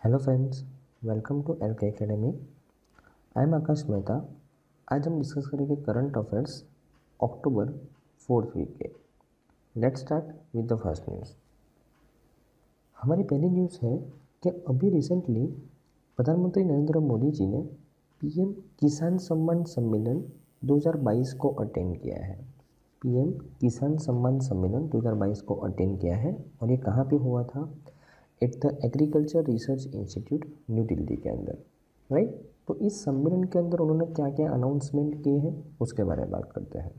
Hello friends, welcome to L K academy. I am Akash Mehta. आज हम discuss करेंगे current affairs October 4th week के। Let's start with the first news. हमारी पहली news है कि अभी रिसेंटली प्रधानमंत्री नरेंद्र मोदी जी ने पीएम किसान सम्मान सम्मेलन 2022 को अटेंड किया है। पीएम किसान सम्मान सम्मेलन 2022 को अटेंड किया है और ये कहाँ पे हुआ था? At the agriculture research institute new Delhi के अंदर, राइट। तो इस सम्मेलन के अंदर उन्होंने क्या क्या अनाउंसमेंट किए हैं उसके बारे में बात करते हैं।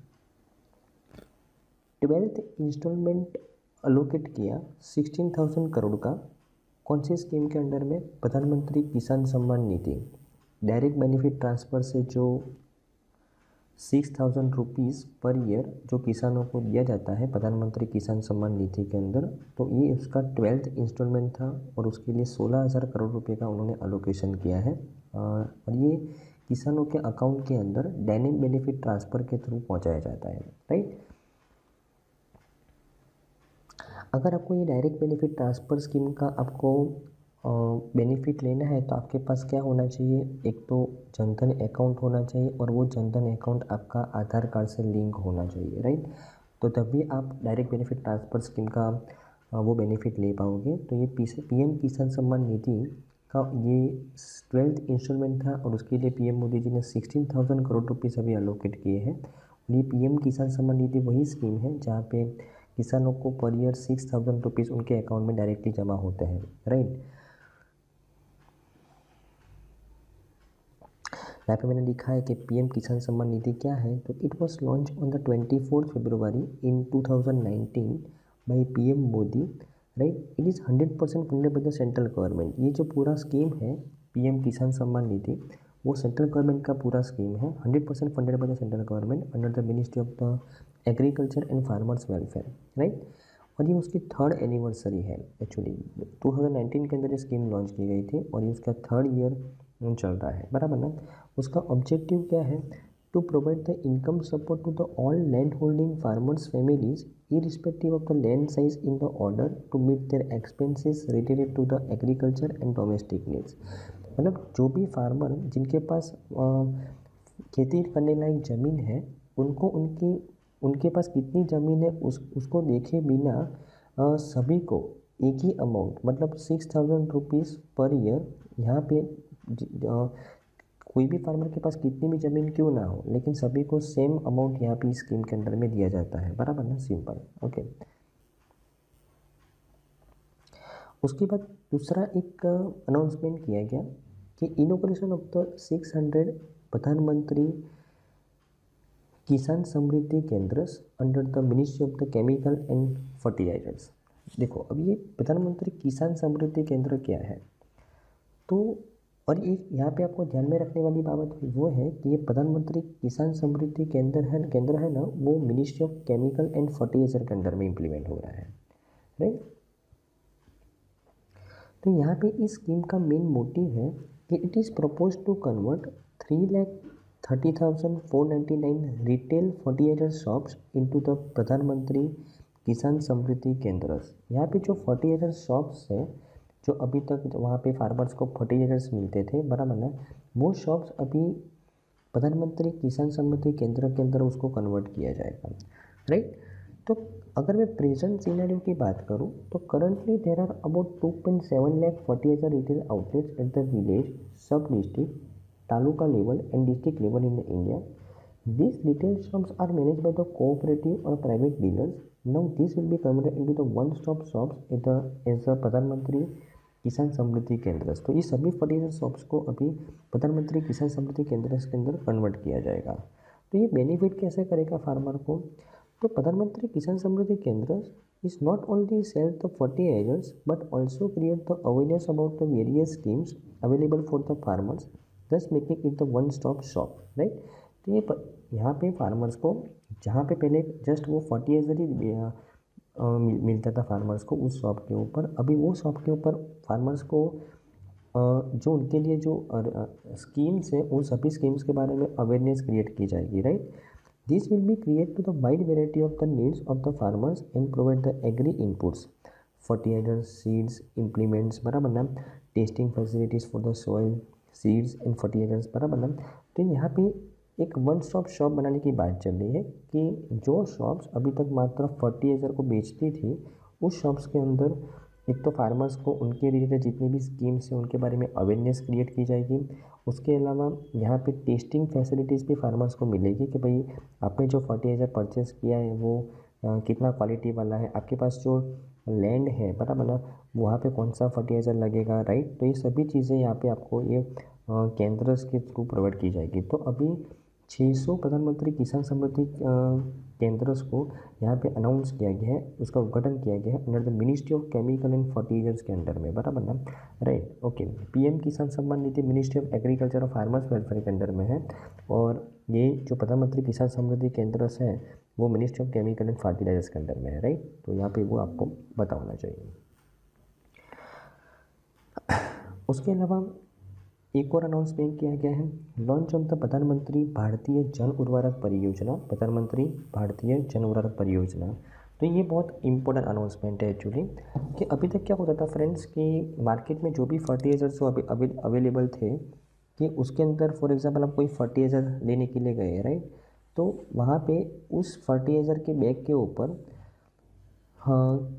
12th इंस्टॉलमेंट अलोकेट किया 16,000 करोड़ का। कौन सी स्कीम के अंडर में? प्रधानमंत्री किसान सम्मान निधि। डायरेक्ट बेनिफिट ट्रांसफ़र से जो 6,000 रुपीज़ पर ईयर जो किसानों को दिया जाता है प्रधानमंत्री किसान सम्मान निधि के अंदर, तो ये उसका 12th इंस्टॉलमेंट था और उसके लिए 16,000 करोड़ रुपए का उन्होंने अलोकेशन किया है। और ये किसानों के अकाउंट के अंदर डायनेमिक बेनिफिट ट्रांसफ़र के थ्रू पहुंचाया जाता है, राइट। अगर आपको ये डायरेक्ट बेनिफिट ट्रांसफ़र स्कीम का आपको बेनिफिट लेना है तो आपके पास क्या होना चाहिए? एक तो जनधन अकाउंट होना चाहिए और वो जनधन अकाउंट आपका आधार कार्ड से लिंक होना चाहिए, राइट। तो तभी आप डायरेक्ट बेनिफिट ट्रांसफ़र स्कीम का वो बेनिफिट ले पाओगे। तो ये पीएम किसान सम्मान निधि का ये 12th इंस्टॉलमेंट था और उसके लिए पीएम मोदी जी ने 16,000 करोड़ रुपीज़ अभी अलोकेट किए हैं। ये पीएम किसान सम्मान निधि वही स्कीम है जहाँ पे किसानों को पर ईयर 6,000 रुपीज़ उनके अकाउंट में डायरेक्टली जमा होते हैं, राइट। यहाँ पे मैंने लिखा है कि पीएम किसान सम्मान निधि क्या है, तो it was launch on the 24 February in 2019 by PM Modi, right. It is 100% funded by the central government. ये जो पूरा स्कीम है पीएम किसान सम्मान निधि, वो सेंट्रल गवर्नमेंट का पूरा स्कीम है, 100% funded by the central government under the ministry of the agriculture and farmers welfare, right. और ये उसकी 3rd एनिवर्सरी है। एक्चुअली 2019 के अंदर ये स्कीम लॉन्च की गई थी और ये उसका 3rd ईयर चल रहा है, बराबर ना। उसका ऑब्जेक्टिव क्या है? To provide the income support to the all land holding farmers families irrespective of the land size in the order to meet their expenses related to the agriculture and domestic needs. मतलब जो भी farmer जिनके पास खेती करने लायक ज़मीन है, उनको उनके पास कितनी ज़मीन है उसको देखे बिना सभी को एक ही अमाउंट मतलब 6,000 रुपीज़ पर ईयर यहाँ पे कोई भी फार्मर के पास कितनी भी ज़मीन क्यों ना हो, लेकिन सभी को सेम अमाउंट यहाँ पे स्कीम के अंदर में दिया जाता है, बराबर ना। Simple, okay. उसके बाद दूसरा एक अनाउंसमेंट किया गया कि इनॉग्रेशन ऑफ द 600 प्रधानमंत्री किसान समृद्धि केंद्र under the ministry of the chemical and fertilizers. देखो, अब ये प्रधानमंत्री किसान समृद्धि केंद्र क्या है, तो और एक यहाँ पे आपको ध्यान में रखने वाली बात वो है कि ये प्रधानमंत्री किसान समृद्धि केंद्र है ना, वो ministry of chemical and fertilizer के अंडर में इम्प्लीमेंट हो रहा है, राइट। तो यहाँ पे इस स्कीम का मेन मोटिव है कि it is propose to convert 3,30,499 retail fertilizer shops into the प्रधानमंत्री किसान समृद्धि केंद्र। यहाँ पे जो फर्टिलाइजर शॉप्स है, जो अभी तक वहाँ पे फार्मर्स को फर्टिलाइजर्स मिलते थे, बराबर ना, वो शॉप्स अभी प्रधानमंत्री किसान समृद्धि केंद्र के अंदर उसको कन्वर्ट किया जाएगा, राइट। तो अगर मैं प्रेजेंट सिनेरियो की बात करूँ तो currently there are about 2.7 lakh fertilizer retail outlets at the village, सब district, taluka level and district level in India. These retail shops are managed by the cooperative or private dealers. Now this will be converted into the one-stop shops as the प्रधानमंत्री किसान समृद्धि केंद्र. तो ये सभी fertiliser shops को अभी प्रधानमंत्री किसान समृद्धि केंद्र के अंदर कन्वर्ट किया जाएगा. तो ये बेनिफिट कैसे करेगा फार्मर को? तो प्रधानमंत्री किसान समृद्धि केंद्र is not only sell the fertilizers but also create the awareness about the various schemes available for the farmers, thus making it the one-stop shop, right? तो ये यहाँ पे फार्मर्स को, जहाँ पे पहले जस्ट वो फर्टिलाइजर ही मिलता था फार्मर्स को उस शॉप के ऊपर, अभी वो शॉप के ऊपर फार्मर्स को जो उनके लिए जो स्कीम्स है उन सभी स्कीम्स के बारे में अवेयरनेस क्रिएट की जाएगी, right. This will be create to the wide variety of the needs of the farmers and provide the agri inputs fertilizer, seeds, implements, बराबर ना, testing facilities for the soil, seeds and fertilizers, बराबर ना। तो यहाँ पे एक one stop shop बनाने की बात चल रही है कि जो शॉप्स अभी तक मात्र फर्टिलाइज़र को बेचती थी, उस शॉप्स के अंदर एक तो फार्मर्स को उनके रिलेटेड जितनी भी स्कीम्स हैं उनके बारे में अवेयरनेस क्रिएट की जाएगी। उसके अलावा यहाँ पे टेस्टिंग फैसिलिटीज़ भी फार्मर्स को मिलेगी कि भाई आपने जो फर्टिलाइज़र परचेस किया है वो कितना क्वालिटी वाला है, आपके पास जो लैंड है, बराबर ना, वहाँ पे कौन सा फर्टिलाइज़र लगेगा, राइट। तो ये सभी चीज़ें यहाँ पे आपको ये केंद्र के थ्रू प्रोवाइड की जाएगी। तो अभी 600 प्रधानमंत्री किसान समृद्धि केंद्र्स को यहाँ पे अनाउंस किया गया है, उसका उद्घाटन किया गया है under the ministry of chemical and fertilizers के अंडर में, बराबर ना, राइट। ओके, पीएम किसान सम्मान निधि मिनिस्ट्री ऑफ एग्रीकल्चर और फार्मर्स वेलफेयर के अंडर में है, और ये जो प्रधानमंत्री किसान समृद्धि केंद्र्स है वो ministry of chemical and fertilizers के अंडर में है, राइट। तो यहाँ पे वो आपको पता होना चाहिए। उसके अलावा एक और अनाउंसमेंट किया गया है, लॉन्च ऑफ द प्रधानमंत्री भारतीय जन उर्वरक परियोजना, प्रधानमंत्री भारतीय जन उर्वरक परियोजना। तो ये बहुत इंपॉर्टेंट अनाउंसमेंट है एक्चुअली, कि अभी तक क्या होता था फ्रेंड्स कि मार्केट में जो भी फर्टिलाइजर्स अवेलेबल थे, कि उसके अंदर फॉर एग्जांपल आप कोई फर्टिलाइज़र लेने के लिए गए, राइट, तो वहाँ पे उस फर्टिलाइज़र के बैग के ऊपर हाँ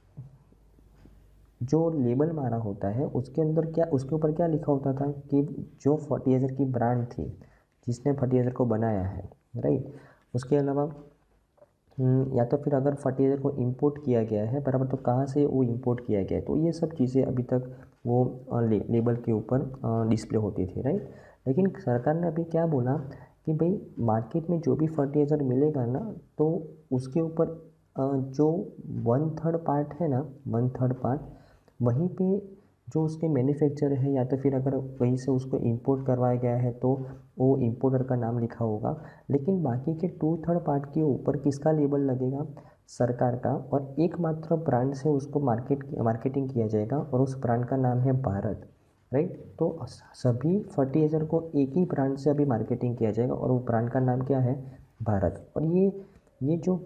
जो लेबल मारा होता है उसके अंदर क्या, उसके ऊपर क्या लिखा होता था कि जो फर्टिलाइज़र की ब्रांड थी जिसने फर्टिलाइज़र को बनाया है, राइट। उसके अलावा या तो फिर अगर फर्टिलाइज़र को इंपोर्ट किया गया है, बराबर, तो कहाँ से वो इंपोर्ट किया गया है, तो ये सब चीज़ें अभी तक वो लेबल के ऊपर डिस्प्ले होती थी, राइट। लेकिन सरकार ने अभी क्या बोला कि भाई मार्केट में जो भी फर्टिलाइज़र मिलेगा ना, तो उसके ऊपर जो 1/3 पार्ट है ना, 1/3 पार्ट वहीं पे जो उसके मैन्युफैक्चर है, या तो फिर अगर कहीं से उसको इंपोर्ट करवाया गया है तो वो इंपोर्टर का नाम लिखा होगा, लेकिन बाकी के 2/3 पार्ट के ऊपर किसका लेबल लगेगा, सरकार का, और एकमात्र ब्रांड से उसको मार्केटिंग किया जाएगा और उस ब्रांड का नाम है भारत, राइट। तो सभी फर्टिलाइज़र को एक ही ब्रांड से अभी मार्केटिंग किया जाएगा और वो ब्रांड का नाम क्या है, भारत। और ये जो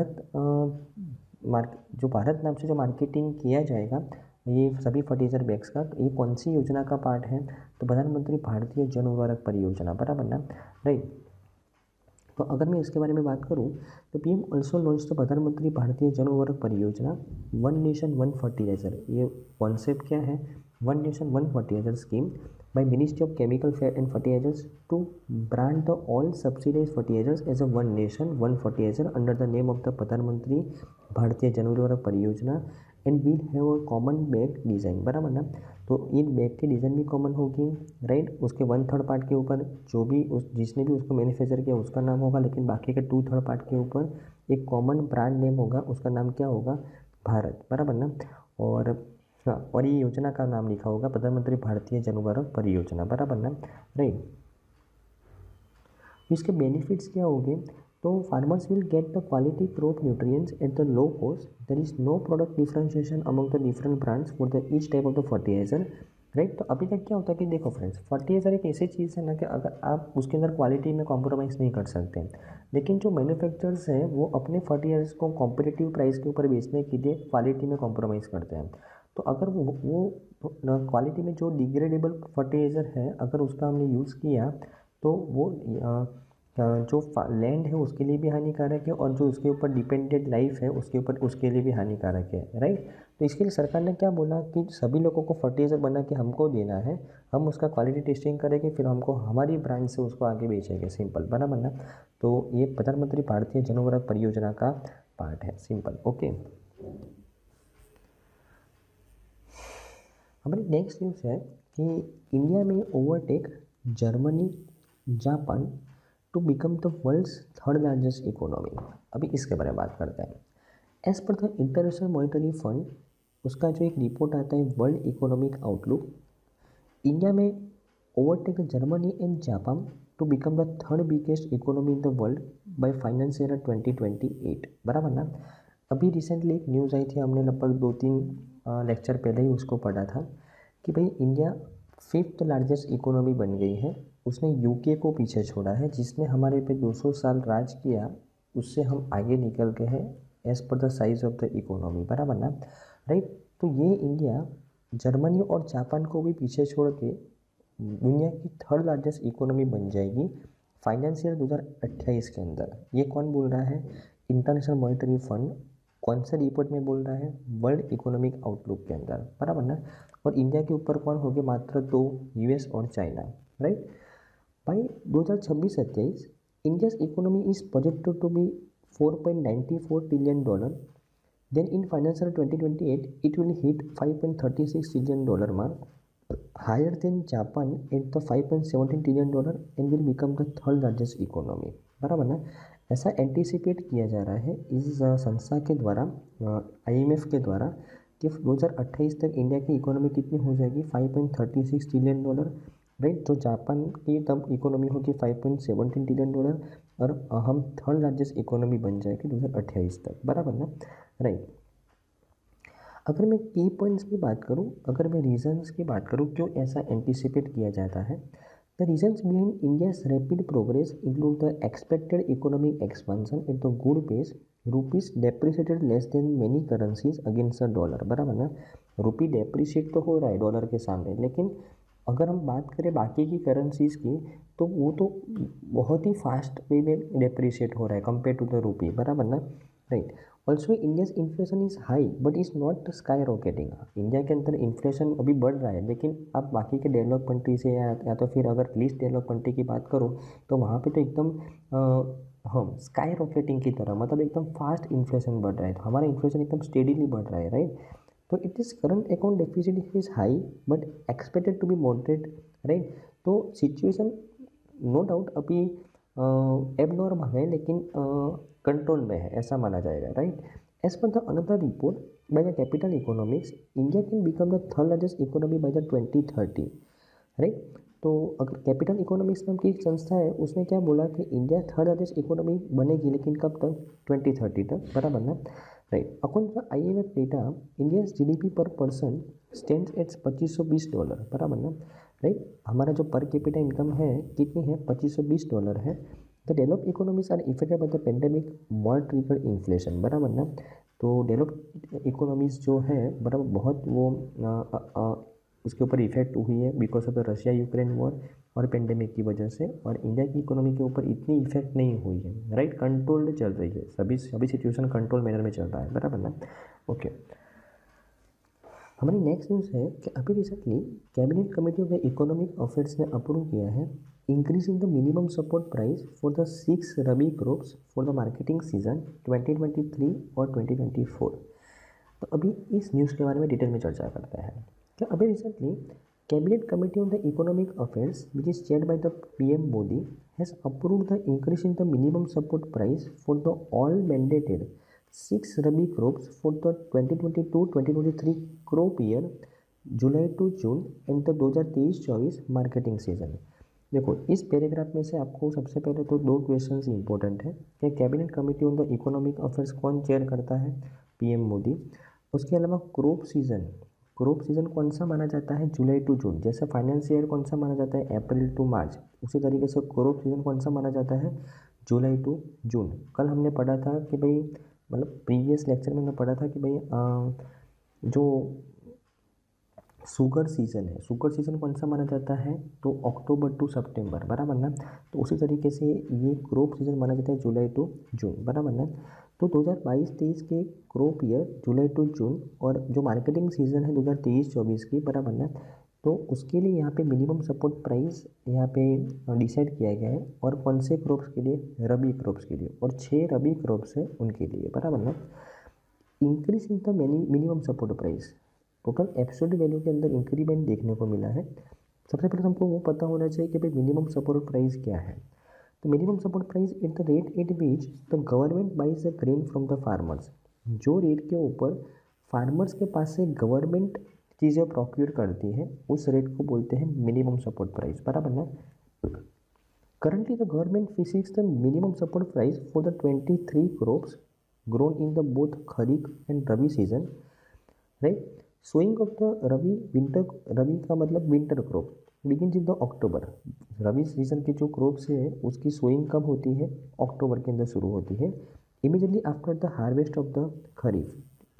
जो भारत नाम से जो मार्केटिंग किया जाएगा ये सभी फर्टिलाइजर बैग्स का, तो ये कौन सी योजना का पार्ट है, तो प्रधानमंत्री भारतीय जन उर्वरक परियोजना, बराबर ना, राइट। तो अगर मैं इसके बारे में बात करूं तो पीएम ऑल्सो लॉन्च द प्रधानमंत्री भारतीय जन उर्वरक परियोजना, वन नेशन वन फर्टिलाइजर। ये कॉन्सेप्ट क्या है, one nation one fertilizer scheme by Ministry of Chemical and Fertilizers to brand the all subsidized fertilizers as a one nation one fertilizer under the name of the Pradhan Mantri भारतीय जन उर्वरक परियोजना and will have a common bag design, बराबर ना। तो इन bag की design भी कॉमन होगी, राइट। उसके 1/3 पार्ट के ऊपर जो भी जिसने भी उसको मैन्युफैक्चर किया उसका नाम होगा, लेकिन बाकी के 2/3 पार्ट के ऊपर एक कॉमन ब्रांड नेम होगा, उसका नाम क्या होगा, भारत, बराबर ना। और हाँ, और ये योजना का नाम लिखा होगा प्रधानमंत्री भारतीय जन उर्वरक परियोजना, बराबर ना, राइट। इसके बेनिफिट्स क्या होंगे, तो farmers will get the quality crop nutrients at the low cost, there is no product differentiation among the different brands for the each type of the fertilizer, right. तो अभी तक क्या होता है कि देखो फ्रेंड्स, फर्टिलाइजर एक ऐसी चीज़ है ना कि अगर आप उसके अंदर क्वालिटी में कॉम्प्रोमाइज़ नहीं कर सकते, लेकिन जो मैन्युफैक्चरर्स हैं वो अपने फर्टिलाइजर्स को कॉम्पिटिटिव प्राइस के ऊपर बेचने के लिए क्वालिटी में कॉम्प्रोमाइज़ करते हैं। तो अगर वो क्वालिटी में जो डिग्रेडेबल फर्टिलाइज़र है अगर उसका हमने यूज़ किया तो वो जो लैंड है उसके लिए भी हानिकारक है और जो उसके ऊपर डिपेंडेंट लाइफ है उसके ऊपर उसके लिए भी हानिकारक है, राइट। तो इसके लिए सरकार ने क्या बोला कि सभी लोगों को फर्टिलाइज़र बना के हमको देना है, हम उसका क्वालिटी टेस्टिंग करेंगे, फिर हमको हमारी ब्रांड से उसको आगे बेचेंगे, सिंपल, बराबर ना। तो ये प्रधानमंत्री भारतीय जन उर्वरक परियोजना का पार्ट है, सिंपल, ओके। हमारी नेक्स्ट न्यूज़ है कि इंडिया में overtake Germany, Japan to become the world's 3rd largest economy. अभी इसके बारे में बात करते हैं। As per the international monetary fund, उसका जो एक रिपोर्ट आता है वर्ल्ड इकोनॉमिक आउटलुक, इंडिया में overtake Germany and Japan to become the 3rd biggest economy in the world by financial year 2028, बराबर ना। अभी रिसेंटली एक न्यूज़ आई थी, हमने लगभग 2-3 लेक्चर पहले ही उसको पढ़ा था कि भाई इंडिया 5th लार्जेस्ट इकोनॉमी बन गई है। उसने यूके को पीछे छोड़ा है, जिसने हमारे पे 200 साल राज किया, उससे हम आगे निकल गए हैं as per the size of the economy, बराबर ना। राइट। तो ये इंडिया जर्मनी और जापान को भी पीछे छोड़ के दुनिया की थर्ड लार्जेस्ट इकोनॉमी बन जाएगी फाइनेंशियल 2028 के अंदर। ये कौन बोल रहा है? International monetary fund. कौन सा रिपोर्ट में बोल रहा है? वर्ल्ड इकोनॉमिक आउटलुक के अंदर, बराबर ना। और इंडिया के ऊपर कौन हो गए? मात्र दो, यूएस और China, right. By 2026-27 India's economy is projected to be $4.94 trillion. Then in financial 2028, it will hit $5.36 trillion mark, higher than Japan at the $5.17 trillion and will become the third largest economy। बराबर ना। ऐसा anticipate किया जा रहा है इस संस्था के द्वारा, IMF के द्वारा, कि 2028 तक इंडिया की इकोनॉमी कितनी हो जाएगी? $5.36 ट्रिलियन, राइट। जो जापान की तब इकोनॉमी होगी $5.17 ट्रिलियन और हम थर्ड लार्जेस्ट इकोनॉमी बन जाएगी 2028 तक, बराबर ना, राइट। अगर मैं की पॉइंट्स की बात करूं, अगर मैं रीजंस की बात करूं क्यों ऐसा एंटिसिपेट किया जाता है, the reasons behind India's rapid progress include the expected economic expansion at the good pace, rupees depreciated less than many currencies against the dollar, बराबर ना। रुपी डेप्रिशिएट तो हो रहा है डॉलर के सामने, लेकिन अगर हम बात करें बाकी की करेंसीज की तो वो तो बहुत ही फास्ट वे में डेप्रिशिएट हो रहा है कंपेयर टू द रुपी, बराबर ना, right. Also India's inflation is high but is not skyrocketing. India के अंदर इन्फ्लेशन अभी बढ़ रहा है, लेकिन आप बाकी के डेवलप कंट्री से या तो फिर अगर लीस्ट डेवलप कंट्री की बात करो तो वहाँ पे तो एकदम हाँ स्काई रॉकेटिंग की तरह, मतलब एकदम फास्ट इन्फ्लेशन बढ़ रहा है। तो हमारा इन्फ्लेशन एकदम स्टेडीली बढ़ रहा है, राइट। तो it is current account deficit is high but expected to be moderate, right. तो सिचुएशन नो डाउट अभी एबनॉर्मल है, लेकिन कंट्रोल में है ऐसा माना जाएगा, right. As per the another report by the capital economics, India can become the third largest economy by the 2030, right. तो अगर कैपिटल इकोनॉमिक्स नाम की एक संस्था है, उसने क्या बोला कि इंडिया थर्ड लार्जेस्ट इकोनॉमी बनेगी, लेकिन कब तक? 2030 तक, बराबर ना, right. According to IMF data, India GDP per person stands at $2520, बराबर ना, राइट। हमारा जो पर कैपिटा इनकम है कितनी है? $2520 है। The developed economies are affected by the pandemic war triggered inflation, बराबर ना। तो डेवलप्ड इकोनॉमीज जो है बराबर बहुत वो उसके ऊपर इफेक्ट हुई है because of the Russia Ukraine war और पेंडेमिक की वजह से, और इंडिया की इकोनॉमी के ऊपर इतनी इफेक्ट नहीं हुई है, राइट। कंट्रोल्ड चल रही है, सभी सिचुएशन कंट्रोल मैनर में चल रहा है, बराबर ना, ओके। हमारी नेक्स्ट न्यूज़ है कि अभी recently cabinet committee of the economic affairs ने अप्रूव किया है increasing the minimum support price for the 6 rabi crops for the marketing season 2023 और 2024। तो अभी इस न्यूज़ के बारे में डिटेल में चर्चा करते हैं कि अभी recently cabinet committee on the economic affairs which is chaired by the PM Modi has approved the increase in the minimum support price for the all mandated 6 rabi crops for the 2022-2023 crop year July to June and the 2023-24 marketing season. देखो इस paragraph में से आपको सबसे पहले तो दो questions important है कि cabinet committee on the economic affairs कौन चेयर करता है? PM मोदी। उसके अलावा क्रॉप सीजन कौन सा माना जाता है? July to June. जैसे फाइनेंस ईयर कौन सा माना जाता है? April to March. उसी तरीके से क्रॉप सीजन कौन सा माना जाता है? July to June. कल हमने पढ़ा था कि भाई, मतलब प्रीवियस लेक्चर में हमने पढ़ा था कि भाई जो शुगर सीज़न है, शुगर सीज़न कौन सा माना जाता है? तो अक्टूबर टू सितंबर, बराबर ना। तो उसी तरीके से ये क्रॉप सीज़न माना जाता है जुलाई टू जून, बराबर ना। तो 2022-23 के crop year July to June और जो मार्केटिंग सीज़न है 2023-24 की, बराबर ना, तो उसके लिए यहाँ पे मिनिमम सपोर्ट प्राइस यहाँ पे डिसाइड किया गया है। और कौन से क्रॉप्स के लिए? रबी क्रॉप्स के लिए, और 6 रबी क्रॉप्स है उनके लिए, बराबर ना। Increase in the minimum support price, total absolute value के अंदर इंक्रीमेंट देखने को मिला है। सबसे पहले हमको वो पता होना चाहिए कि भाई मिनिमम सपोर्ट प्राइस क्या है। तो minimum support price at the rate at which the government buys the grain from the farmers, जो रेट के ऊपर फार्मर्स के पास से गवर्नमेंट चीज़ें प्रोक्योर करती है उस रेट को बोलते हैं मिनिमम सपोर्ट प्राइस, बराबर ना। Currently, the government fixes the minimum support price for the 23 crops grown in the both Kharif and Rabi season, right? Sowing of the Rabi का मतलब winter crop begins in the October। Rabi season के जो crops है उसकी sowing कब होती है? अक्टूबर के अंदर शुरू होती है। Immediately after the harvest of the kharif,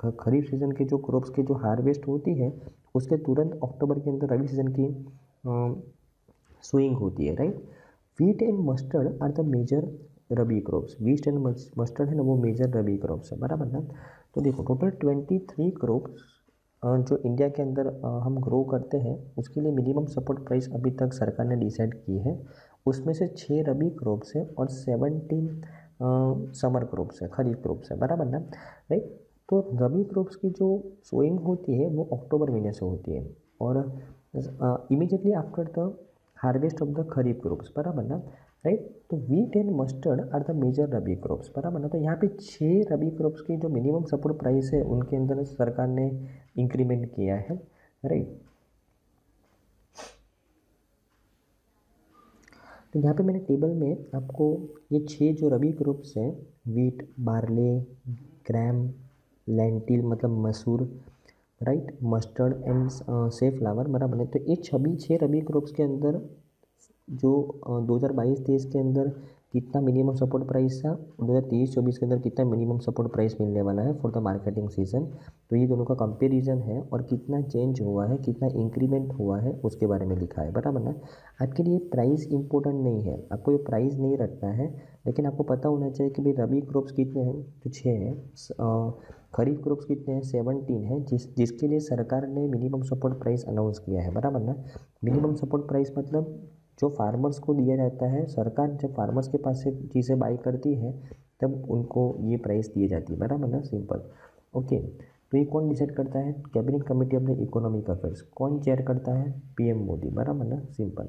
kharif season के जो क्रॉप्स की जो हार्वेस्ट होती है उसके तुरंत अक्टूबर के अंदर रबी सीजन की सोइंग होती है, right. Wheat and mustard are the major rabi crops. Wheat and mustard है ना, वो मेजर रबी क्रॉप्स है, बराबर ना। तो देखो टोटल 23 क्रॉप्स जो इंडिया के अंदर हम ग्रो करते हैं उसके लिए मिनिमम सपोर्ट प्राइस अभी तक सरकार ने डिसाइड की है। उसमें से 6 रबी क्रॉप्स है और 17 समर क्रॉप्स है, खरीफ क्रॉप्स है, बराबर ना, राइट। तो रबी क्रॉप्स की जो सोइंग होती है वो अक्टूबर महीने से होती है और immediately after the harvest of the kharif crops, बराबर ना, राइट। तो wheat and mustard are the major rabi crops, बराबर ना। तो यहाँ पे 6 रबी क्रॉप्स की जो मिनिमम सपोर्ट प्राइस है उनके अंदर सरकार ने इंक्रीमेंट किया है, राइट। तो यहाँ पे मैंने टेबल में आपको ये 6 जो रबी क्रॉप्स हैं, वीट, बार्ले, ग्राम, लेंटिल मतलब मसूर, राइट, मस्टर्ड एंड सेफ्लावर, बराबर है। तो ये 6 रबी क्रॉप्स के अंदर जो 2022-23 के अंदर कितना मिनिमम सपोर्ट प्राइस था, 2023-24 के अंदर कितना मिनिमम सपोर्ट प्राइस मिलने वाला है फॉर द मार्केटिंग सीजन। तो ये दोनों का कंपैरिजन है और कितना चेंज हुआ है, कितना इंक्रीमेंट हुआ है उसके बारे में लिखा है, बराबर ना। आपके लिए प्राइस इंपॉर्टेंट नहीं है, आपको ये प्राइस नहीं रखना है, लेकिन आपको पता होना चाहिए कि भाई रबी क्रॉप्स कितने हैं, तो 6 हैं। खरीफ क्रॉप्स कितने हैं, 17 है, जिसके लिए सरकार ने मिनिमम सपोर्ट प्राइस अनाउंस किया है, बराबर ना। मिनिमम सपोर्ट प्राइस मतलब जो फार्मर्स को दिया जाता है, सरकार जब फार्मर्स के पास से चीज़ें बाई करती है तब उनको ये प्राइस दी जाती है, बराबर ना, सिंपल। ओके, तो ये कौन डिसाइड करता है, cabinet committee of the economic affairs. कौन चेयर करता है, पीएम मोदी, बराबर ना, सिंपल।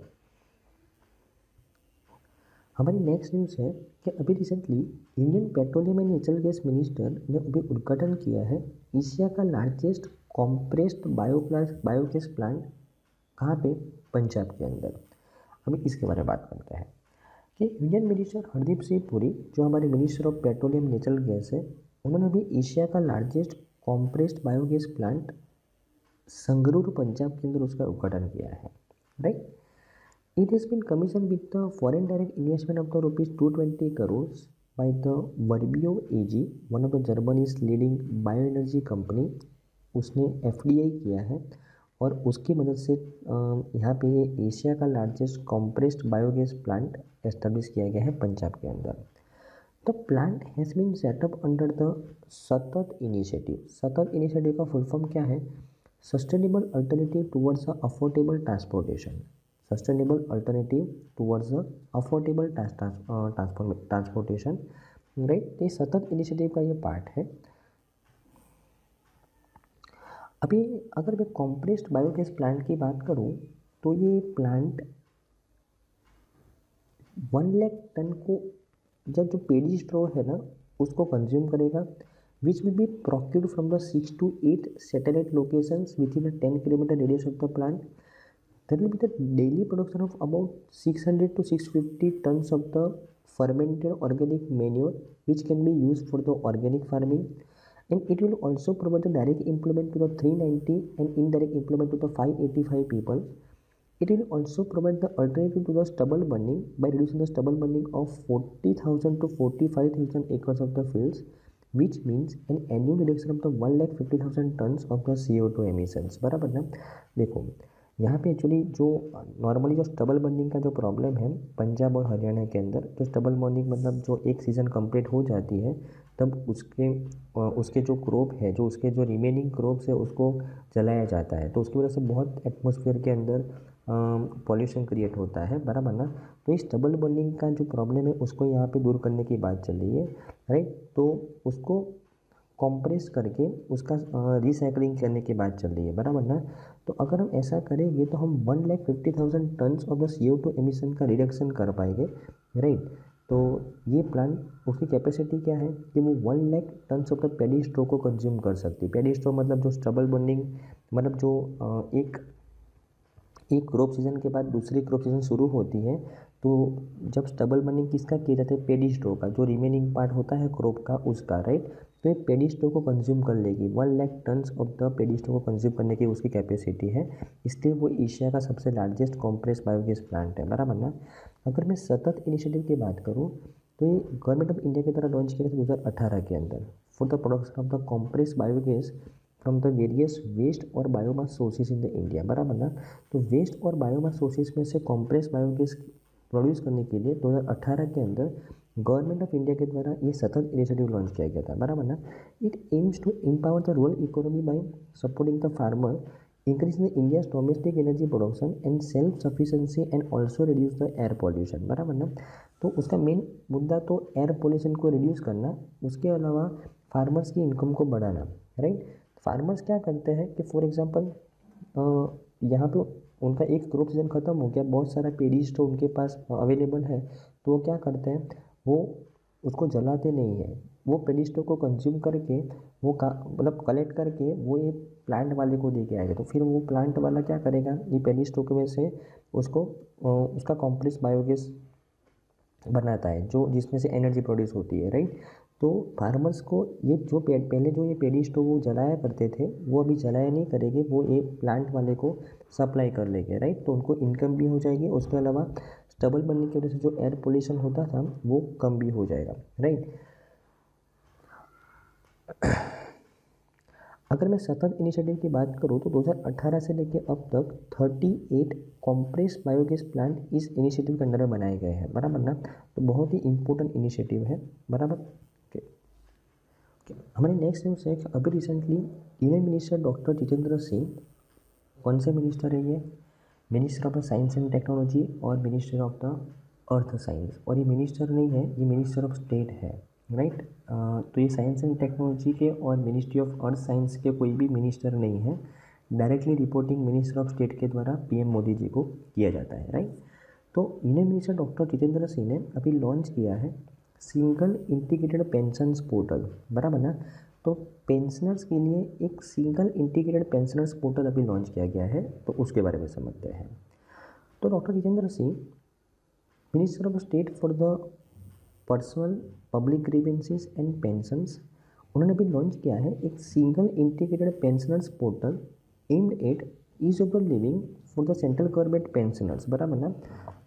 हमारी नेक्स्ट न्यूज़ है कि अभी recently Indian petroleum and natural gas minister ने अभी उद्घाटन किया है एशिया का लार्जेस्ट कॉम्प्रेस्ड बायोगैस प्लांट। कहाँ पे, पंजाब के अंदर। अभी इसके बारे में बात करते हैं कि यूनियन मिनिस्टर हरदीप सिंह पुरी जो हमारे minister of petroleum natural gas है, उन्होंने अभी एशिया का largest compressed biogas plant Sangrur Punjab के अंदर उसका उद्घाटन किया है, right. It has been commissioned with the foreign direct investment of the rupees 220 crores by the Verbio AG, one of the Germany's leading bioenergy company। उसने FDI किया है और उसकी मदद से यहाँ पे ये एशिया का largest compressed biogas plant establish किया गया है पंजाब के अंदर। The plant has been setup under the SATAT initiative. SATAT initiative का फुल फॉर्म क्या है, sustainable alternative towards affordable transportation. Sustainable alternative towards affordable transportation, right. ये सतत इनिशिएटिव का ये पार्ट है। अभी अगर मैं कॉम्प्रेस्ड बायोगैस प्लांट की बात करूं तो ये प्लांट 1 लाख टन को जब जो पेडी स्ट्रॉ है ना उसको कंज्यूम करेगा, which will be procured from the 6 to 8 satellite locations within 10 kilometre radius of the plant. There will be the daily production of about 600 to 650 tons of the fermented organic manure which can be used for the organic farming, and it will also provide the direct employment to the 390 and indirect employment to the 585 people. It will also provide the alternative to the stubble burning by reducing the stubble burning of 40,000 to 45,000 acres of the fields, which means an annual reduction of the 1,50,000 tons of the CO2 emissions, बराबर ना। देखो यहाँ पे actually जो normally जो stubble burning का जो problem है पंजाब और हरियाणा के अंदर, जो स्टबल बर्निंग मतलब जो एक सीज़न कंप्लीट हो जाती है तब उसके जो क्रॉप है, जो उसके जो रिमेनिंग क्रॉप्स है उसको जलाया जाता है, तो उसकी वजह से बहुत एटमॉस्फेयर के अंदर पॉल्यूशन क्रिएट होता है, बराबर ना। तो इस स्टबल बर्निंग का जो प्रॉब्लम है उसको यहाँ पे दूर करने की बात चल रही है, राइट। तो उसको कॉम्प्रेस करके उसका रिसाइकलिंग करने की बात चल रही है, बराबर ना। तो अगर हम ऐसा करेंगे तो हम 1,50,000 tonnes of the CO2 emission का रिडक्शन कर पाएंगे, राइट। तो ये प्लांट उसकी कैपेसिटी क्या है कि वो 1 lakh tons of the paddy straw को कंज्यूम कर सकती है। पेडी स्ट्रो मतलब जो स्टबल बर्निंग मतलब जो एक क्रॉप सीजन के बाद दूसरी क्रॉप सीजन शुरू होती है, तो जब स्टबल बर्निंग किसका किया जाता है, पेडी स्ट्रो का, जो रिमेनिंग पार्ट होता है क्रॉप का उसका, राइट। तो ये पेडी स्ट्रो को कंज्यूम कर लेगी, 1 lakh tons of the paddy straw को कंज्यूम करने की उसकी कैपेसिटी है, इसलिए वो एशिया का सबसे लार्जेस्ट कॉम्प्रेस बायोगैस प्लांट है, बराबर ना। अगर मैं सतत इनिशिएटिव की बात करूँ तो ये गवर्नमेंट ऑफ इंडिया के द्वारा लॉन्च किया था 2018 के अंदर for the production of the compress biogas from the various waste और biomass sources in the India, बराबर ना। तो वेस्ट और बायोमास सोर्सेज में से कॉम्प्रेस बायोगैस प्रोड्यूस करने के लिए 2018 के अंदर गवर्नमेंट ऑफ इंडिया के द्वारा ये सतत इनिशिएटिव लॉन्च किया गया था, बराबर ना। It aims to empower the rural economy by supporting the farmer, increasing the India's domestic energy production and self sufficiency and also reduce the air pollution, बराबर ना। तो उसका मेन मुद्दा तो एयर पोल्यूशन को रिड्यूस करना, उसके अलावा फार्मर्स की इनकम को बढ़ाना, राइट। फार्मर्स क्या करते हैं कि फॉर एग्जांपल यहाँ पे उनका एक क्रॉप सीजन ख़त्म हो गया, बहुत सारा पेडी स्टोर उनके पास अवेलेबल है, तो वो क्या करते हैं, वो उसको जलाते नहीं हैं, वो पेडी स्टोर को कंज्यूम करके वो मतलब कलेक्ट करके वो ये प्लांट वाले को दे के आएगा। तो फिर वो प्लांट वाला क्या करेगा, ये पेडी स्टोर में से उसको उसका कॉम्प्लेक्स बायोगैस बनाता है, जो जिसमें से एनर्जी प्रोड्यूस होती है, राइट। तो फार्मर्स को ये जो पहले जो ये पेडी स्टोव वो जलाया करते थे, वो अभी जलाया नहीं करेंगे, वो एक प्लांट वाले को सप्लाई कर लेंगे, राइट। तो उनको इनकम भी हो जाएगी, उसके अलावा स्टबल बनने की वजह से जो एयर पोल्यूशन होता था वो कम भी हो जाएगा, राइट। अगर मैं सतत इनिशिएटिव की बात करूँ तो 2018 से लेकर अब तक 38 कॉम्प्रेस बायोगैस प्लांट इस इनिशिएटिव के अंदर बनाए गए हैं, बराबर ना। तो बहुत ही इंपॉर्टेंट इनिशिएटिव है, बराबर। हमारे नेक्स्ट न्यूज़ है कि अभी recently union minister doctor Jitendra Singh, कौन से मिनिस्टर है ये, minister of science and technology और minister of the earth science, और ये मिनिस्टर नहीं है, ये मिनिस्टर ऑफ स्टेट है, राइट। तो ये साइंस एंड टेक्नोलॉजी के और मिनिस्ट्री ऑफ अर्थ साइंस के कोई भी मिनिस्टर नहीं है, directly reporting minister of state के द्वारा पीएम मोदी जी को किया जाता है, राइट। तो union minister doctor Jitendra Singh ने अभी लॉन्च किया है सिंगल इंटीग्रेटेड पेंशन्स पोर्टल, बराबर ना। तो पेंशनर्स के लिए एक सिंगल इंटीग्रेटेड पेंशनर्स पोर्टल अभी लॉन्च किया गया है, तो उसके बारे में समझते हैं। तो doctor Jitendra Singh, minister of state for the personal public grievances and pensions, उन्होंने भी लॉन्च किया है एक single integrated pensioners portal aimed at ease of the living for the central government pensioners, बराबर ना।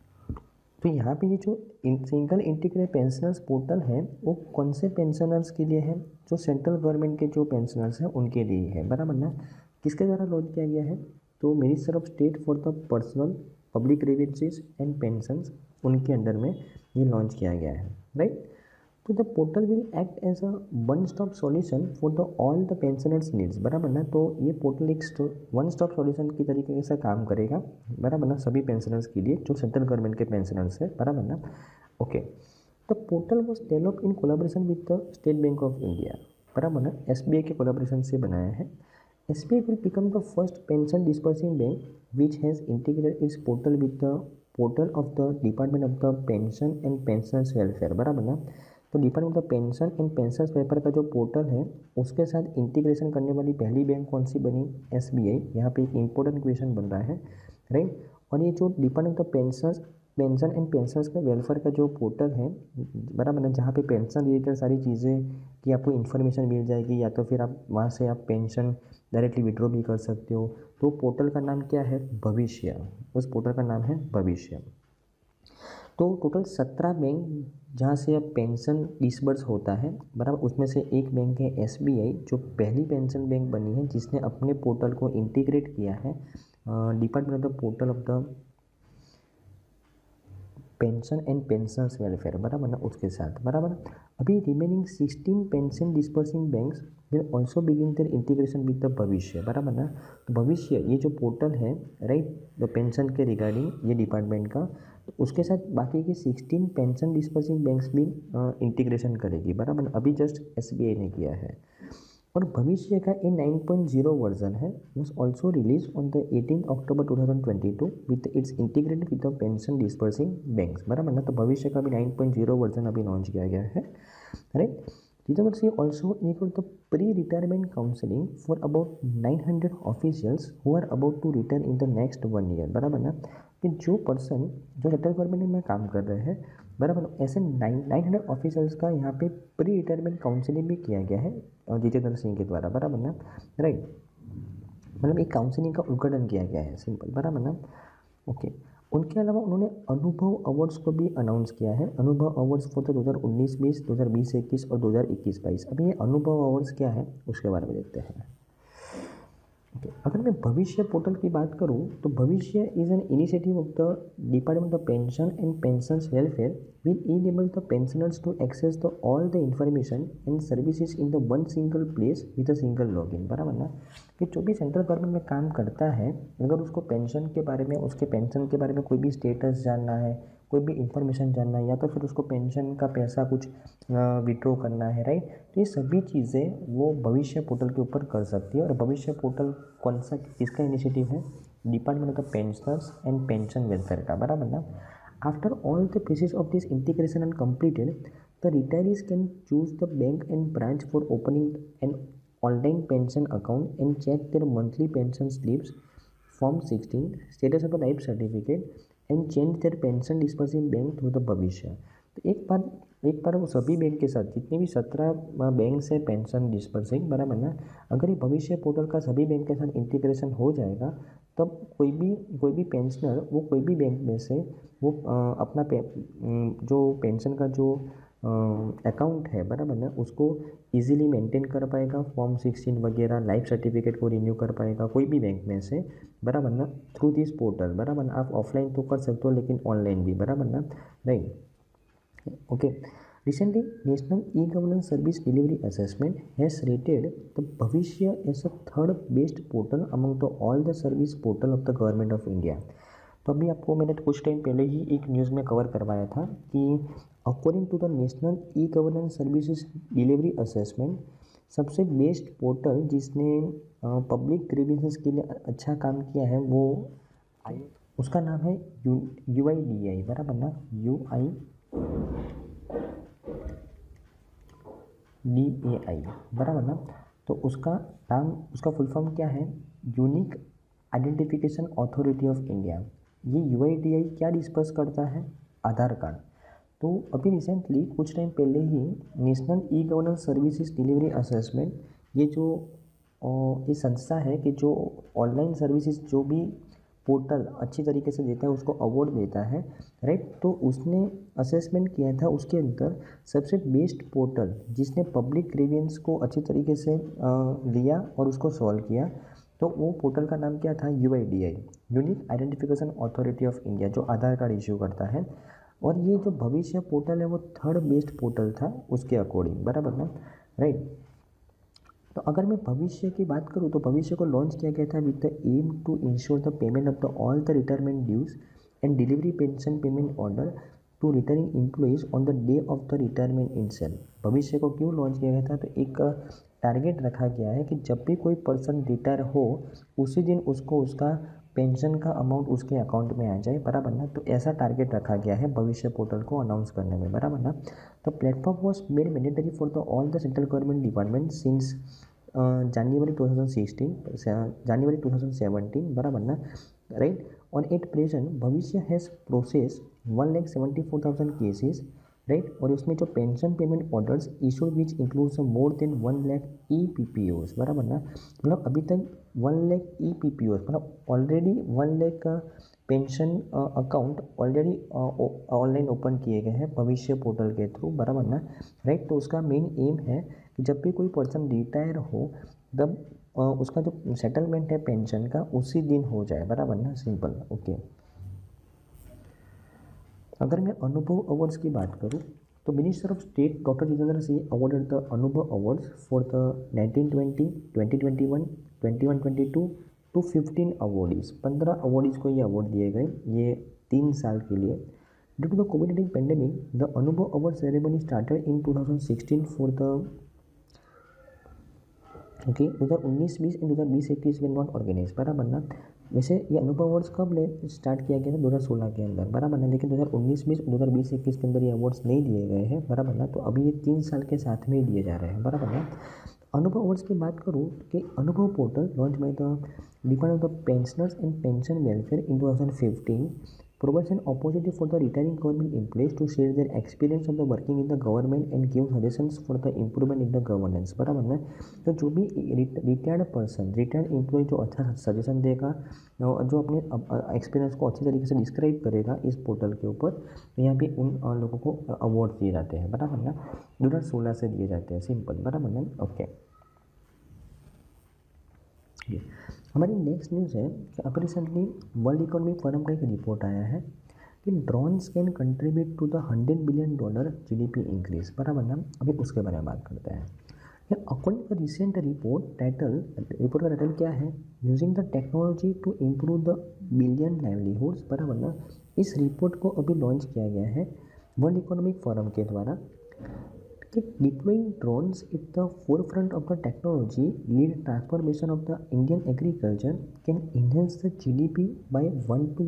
तो यहाँ पे ये जो सिंगल इंटीग्रेटेड पेंशनर्स पोर्टल है वो कौन से पेंशनर्स के लिए है, जो सेंट्रल गवर्नमेंट के जो पेंशनर्स हैं उनके लिए है, बराबर ना। किसके द्वारा लॉन्च किया गया है, तो minister of state for the personal public grievances and pensions, उनके अंडर में ये लॉन्च किया गया है, राइट। तो the portal will act as a one stop solution for the all the pensioners needs, बराबर ना। तो ये पोर्टल एक वन स्टॉप सॉल्यूशन की तरीके से काम करेगा, बराबर ना, सभी पेंशनर्स के लिए जो सेंट्रल गवर्नमेंट के पेंशनर्स है, बराबर ना। Okay, the portal was develop in collaboration with the State Bank of India, बराबर ना, एसबीआई के कोलाब्रेशन से बनाया है। SBI will become the first pension disbursing bank which has integrated its portal with the portal of the Department of the Pension and Pensioners Welfare, बराबर ना। तो department of the pension and pensioners welfare का जो portal है उसके साथ integration करने वाली पहली बैंक कौन सी बनी, SBI। यहाँ पे एक इंपॉर्टेंट क्वेश्चन बन रहा है, राइट। और ये जो department of pension and pensioners का वेलफेयर का जो पोर्टल है, बराबर ना, जहाँ पे पेंशन रिलेटेड सारी चीज़ें की आपको इन्फॉर्मेशन मिल जाएगी, या तो फिर आप वहाँ से आप पेंशन डायरेक्टली विड्रॉ भी कर सकते हो। तो पोर्टल का नाम क्या है, भविष्य, उस पोर्टल का नाम है भविष्य। तो टोटल 17 बैंक जहाँ से अब पेंशन डिसबर्स होता है, बराबर, उसमें से एक बैंक है SBI, जो पहली पेंशन बैंक बनी है जिसने अपने पोर्टल को इंटीग्रेट किया है department of the portal of the pension and pensioners welfare, बराबर ना, उसके साथ, बराबर। अभी remaining 16 pension dispersing banks will also begin their integration with the Bhavishya, बराबर ना। तो भविष्य ये जो पोर्टल है, राइट, द पेंशन के रिगार्डिंग ये डिपार्टमेंट का, तो उसके साथ बाकी के 16 पेंशन डिस्पर्सिंग बैंक्स भी इंटीग्रेशन करेगी, बराबर। अभी जस्ट SBI ने किया है। और भविष्य का ए 9.0 वर्जन है, was also release on the 18 October 2022 with its integrated with the pension dispersing banks, बराबर ना। तो भविष्य का भी 9.0 वर्जन अभी लॉन्च किया गया है, right. Jitendra Singh also initiated the pre retirement counselling for about 900 officials who are about to retire in the next 1 year, बराबर ना। कि जो पर्सन जो सेंट्रल गवर्नमेंट में काम कर रहे हैं, बराबर, ऐसे 900 ऑफिसर्स का यहाँ पे प्री रिटायरमेंट काउंसलिंग भी किया गया है जितेंद्र सिंह के द्वारा, बराबर ना, राइट। मतलब एक काउंसलिंग का उद्घाटन किया गया है, सिंपल, बराबर ना। ओके, उनके अलावा उन्होंने अनुभव अवार्ड्स को भी अनाउंस किया है। अनुभव अवार्ड्स फॉर 2019-20, 2020-21 और 2021-22। अभी ये अनुभव अवार्ड्स क्या है उसके बारे में देखते हैं। अगर मैं भविष्य पोर्टल की बात करूं तो Bhavishya is an initiative of the department of pension and pensions welfare will enable the pensioners to access the all the information and services in the one single place with a single login. बराबर ना, कि जो भी central government में काम करता है, अगर उसको पेंशन के बारे में, उसके पेंशन के बारे में कोई भी स्टेटस जानना है, कोई भी इंफॉर्मेशन जानना है, या तो फिर उसको पेंशन का पैसा कुछ विड्रॉ करना है, राइट, तो ये सभी चीज़ें वो भविष्य पोर्टल के ऊपर कर सकती है। और भविष्य पोर्टल कौन सा, किसका इनिशिएटिव है? Department of the pensioners and pension welfare का। बराबर ना। After all the process of this integration and completed, the retirees can choose the bank and branch for opening an online pension account and check their monthly pension slips, form 16, status of the life certificate and change their pension dispersing bank through the Bhavishya. तो एक बार वो सभी bank के साथ, जितने भी 17 bank से pension dispersing, बराबर ना, अगर ये भविष्य पोर्टल का सभी बैंक के साथ इंटीग्रेशन हो जाएगा, तब कोई भी पेंशनर वो कोई भी बैंक में से वो अपना जो पेंशन का जो अकाउंट है, बराबर ना, उसको इजीली मेंटेन कर पाएगा। फॉर्म 16 वगैरह, लाइफ सर्टिफिकेट को रिन्यू कर पाएगा कोई भी बैंक में से, बराबर ना, थ्रू दिस पोर्टल। बराबर ना, आप ऑफलाइन तो कर सकते हो लेकिन ऑनलाइन भी, बराबर ना, right, okay. Recently, National E-Governance Service Delivery Assessment has rated the Bhavishya as a third best portal among all the service portal of the Government of India। तो अभी आपको मैंने कुछ टाइम पहले ही एक न्यूज़ में कवर करवाया था कि according to the national e governance services delivery assessment, सबसे बेस्ट पोर्टल जिसने पब्लिक ग्रीवेंसेस के लिए अच्छा काम किया है वो उसका नाम है UIDAI। बराबर ना, UIDAI, बराबर ना। तो उसका नाम, उसका फुल फॉर्म क्या है? Unique identification authority of India. ये UIDAI क्या डिस्पर्स करता है? आधार कार्ड। तो अभी रिसेंटली कुछ टाइम पहले ही national e governance services delivery assessment, ये जो ये संस्था है कि जो ऑनलाइन सर्विसेज जो भी पोर्टल अच्छी तरीके से देता है उसको अवार्ड देता है, राइट। तो उसने असेसमेंट किया था, उसके अंदर सबसे बेस्ट पोर्टल जिसने पब्लिक ग्रीवेंस को अच्छी तरीके से लिया और उसको सॉल्व किया, तो वो पोर्टल का नाम क्या था? UIDAI, unique identification authority of India, जो आधार कार्ड इश्यू करता है। और ये जो भविष्य पोर्टल है वो थर्ड बेस्ट पोर्टल था उसके अकॉर्डिंग, बराबर ना, राइट। तो अगर मैं भविष्य की बात करूँ तो भविष्य को लॉन्च किया गया था with the aim to ensure the payment of the all the retirement dues and delivery pension payment order to retiring employees on the day of the retirement in cell. Bhavishya को क्यों लॉन्च किया गया था? तो एक टारगेट रखा गया है कि जब भी कोई पर्सन रिटायर हो उसी दिन उसको उसका पेंशन का अमाउंट उसके अकाउंट में आ जाए, बराबर ना। तो ऐसा टारगेट रखा गया है भविष्य पोर्टल को अनाउंस करने में, बराबर ना। तो platform was made mandatory for the all the central government department since January 2016, January 2017, बराबर ना, राइट। और at present Bhavishya has process 1,74,000 cases, right. और उसमें जो pension payment orders issued which includes more than 1 lakh EPPOs, बराबर ना। मतलब अभी तक 1 लाख EPPOs, मतलब ऑलरेडी 1 लाख का pension account already online open किए गए हैं भविष्य पोर्टल के थ्रू, बराबर ना, राइट। तो उसका मेन एम है कि जब भी कोई पर्सन रिटायर हो तब उसका जो सेटलमेंट है पेंशन का उसी दिन हो जाए, बराबर ना, सिंपल, ओके। अगर मैं अनुभव अवार्ड्स की बात करूँ तो minister of state doctor Jitendra Singh awarded the Anubhav awards for the 1920, 2021, 21-22 to 15 awardees. 15 awardees को ये अवार्ड दिए गए, ये 3 साल के लिए। ड्यू टू द कोविड-19 pandemic, the Anubhav award ceremony started in 2016 for the 2019-20 and 2020-21 में नॉट ऑर्गेनाइज, बराबर ना। वैसे ये अनुभव अवार्ड्स कब स्टार्ट किया गया था? 2016 के अंदर, बराबर ना। लेकिन 2019-20 और 2020-21 के अंदर ये अवार्ड्स नहीं दिए गए हैं, बराबर ना। तो अभी ये 3 साल के साथ में ही दिए जा रहे हैं, बराबर ना। अनुभव अवार्ड्स की बात करूँ कि Anubhav portal launch by the department of pensioners and pension welfare in 2015 provides an opportunity for the retiring government employees to share their experience of the working in the government and give suggestions for the improvement in the governance, बराबर ना। तो जो भी retired person, retired employ जो अच्छा suggestion देगा, जो अपने एक्सपीरियंस को अच्छी तरीके से डिस्क्राइब करेगा इस पोर्टल के ऊपर, तो यहाँ पे उन लोगों को अवार्ड दिए जाते हैं, बराबर ना। 2016 से दिए जाते हैं, सिंपल, बराबर ना। ओके, हमारी नेक्स्ट न्यूज़ है कि अब रिसेंटली वर्ल्ड इकोनॉमिक फोरम का एक रिपोर्ट आया है कि drones can contribute to the $100 billion GDP increase, बराबर ना। अभी उसके बारे में बात करते हैं। अकॉर्डिंग टू रिसेंट रिपोर्ट का टाइटल क्या है, using the technology to improve the billion livelihoods, बराबर ना। इस रिपोर्ट को अभी लॉन्च किया गया है वर्ल्ड इकोनॉमिक फोरम के द्वारा कि deploying drones at the forefront of the technology lead transformation of the Indian agriculture can enhance the GDP by 1 to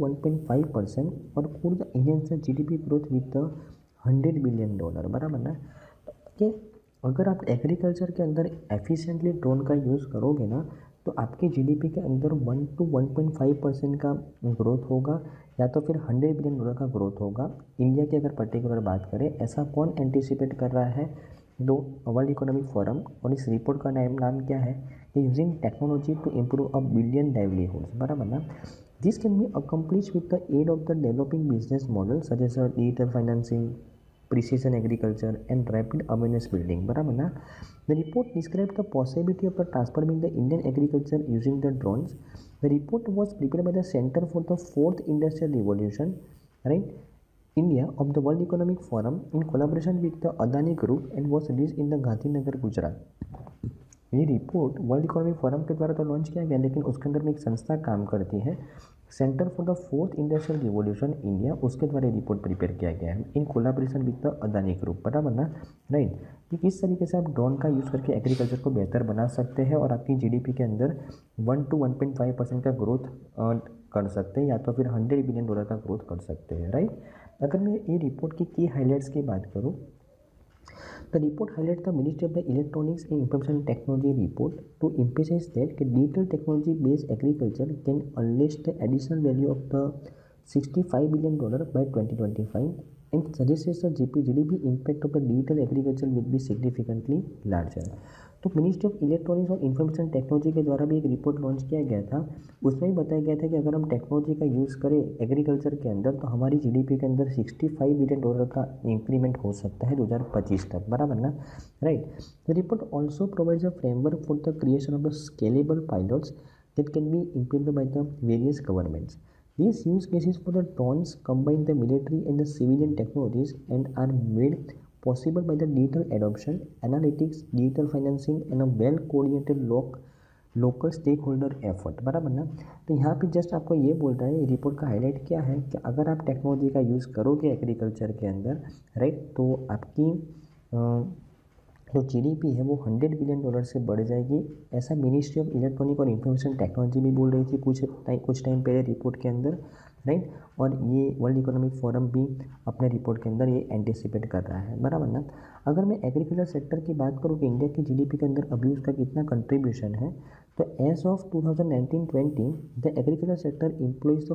1.5% और could enhance the GDP growth with the $100 billion, बराबर ना। कि अगर आप agriculture के अंदर एफिशिएंटली ड्रोन का use करोगे ना, तो आपके GDP के अंदर 1 to 1.5% का ग्रोथ होगा, या तो फिर $100 बिलियन का ग्रोथ होगा। इंडिया की अगर पर्टिकुलर बात करें, ऐसा कौन एंटिसिपेट कर रहा है, दो वर्ल्ड इकोनॉमिक फोरम, और इस रिपोर्ट का नाम क्या है कि using technology to improve a billion livelihoods, बराबर ना। This can be accomplish with the aid of the developing business model such as digital financing, precision agriculture and rapid awareness building, बराबर ना। The report described the possibility of transforming the Indian agriculture using the drones. The report was prepared by the Center for the Fourth Industrial Revolution, right, India of the World Economic Forum in collaboration with the Adani Group and was released in the Gandhinagar, Gujarat। ये report World Economic Forum के द्वारा तो launch किया गया, लेकिन उसके अंदर में एक संस्था काम करती है, Centre for the Fourth Industrial Revolution India, उसके द्वारा रिपोर्ट प्रिपेयर किया गया है in collaboration with the Adani group, बराबर ना, राइट। कि किस तरीके से आप ड्रोन का यूज़ करके एग्रीकल्चर को बेहतर बना सकते हैं और आपकी GDP के अंदर 1 to 1.5% का ग्रोथ कर सकते हैं, या तो फिर $100 बिलियन का ग्रोथ कर सकते हैं, राइट। अगर मैं ये रिपोर्ट की हाईलाइट्स की बात करूँ, the report highlights the Ministry of the Electronics and Information Technology report to emphasize that digital technology-based agriculture can unleash the additional value of the $65 billion by 2025 and suggests the GDP impact of the digital agriculture will be significantly larger। तो ministry of electronics और information technology के द्वारा भी एक report launch किया गया था। उसमें भी बताया गया था कि अगर हम टेक्नोलॉजी का यूज़ करें एग्रीकल्चर के अंदर, तो हमारी GDP के अंदर $65 बिलियन का इंक्रीमेंट हो सकता है 2025 तक, बराबर ना, right. The report also provides a framework for the creation of the scalable pilots that can be implemented by the various governments. These use cases for the drones combine the military and the civilian technologies and are made possible by the digital adoption, analytics, digital financing and a well-coordinated local stakeholder effort, बराबर ना। तो यहाँ पे just आपको ये बोल रहा है, रिपोर्ट का हाईलाइट क्या है कि अगर आप टेक्नोलॉजी का यूज़ करोगे एग्रीकल्चर के अंदर, राइट, तो आपकी जो GDP है वो $100 बिलियन से बढ़ जाएगी। ऐसा मिनिस्ट्री ऑफ इलेक्ट्रॉनिक और इन्फॉर्मेशन टेक्नोलॉजी भी बोल रही थी कुछ टाइम पहले रिपोर्ट के अंदर, राइट। और ये वर्ल्ड इकोनॉमिक फोरम भी अपने रिपोर्ट के अंदर ये एंटिसिपेट कर रहा है, बराबर ना। अगर मैं एग्रीकल्चर सेक्टर की बात करूँ कि इंडिया की GDP के अंदर अभी उसका कितना कंट्रीब्यूशन है, तो as of 2019-20 the agriculture sector employs the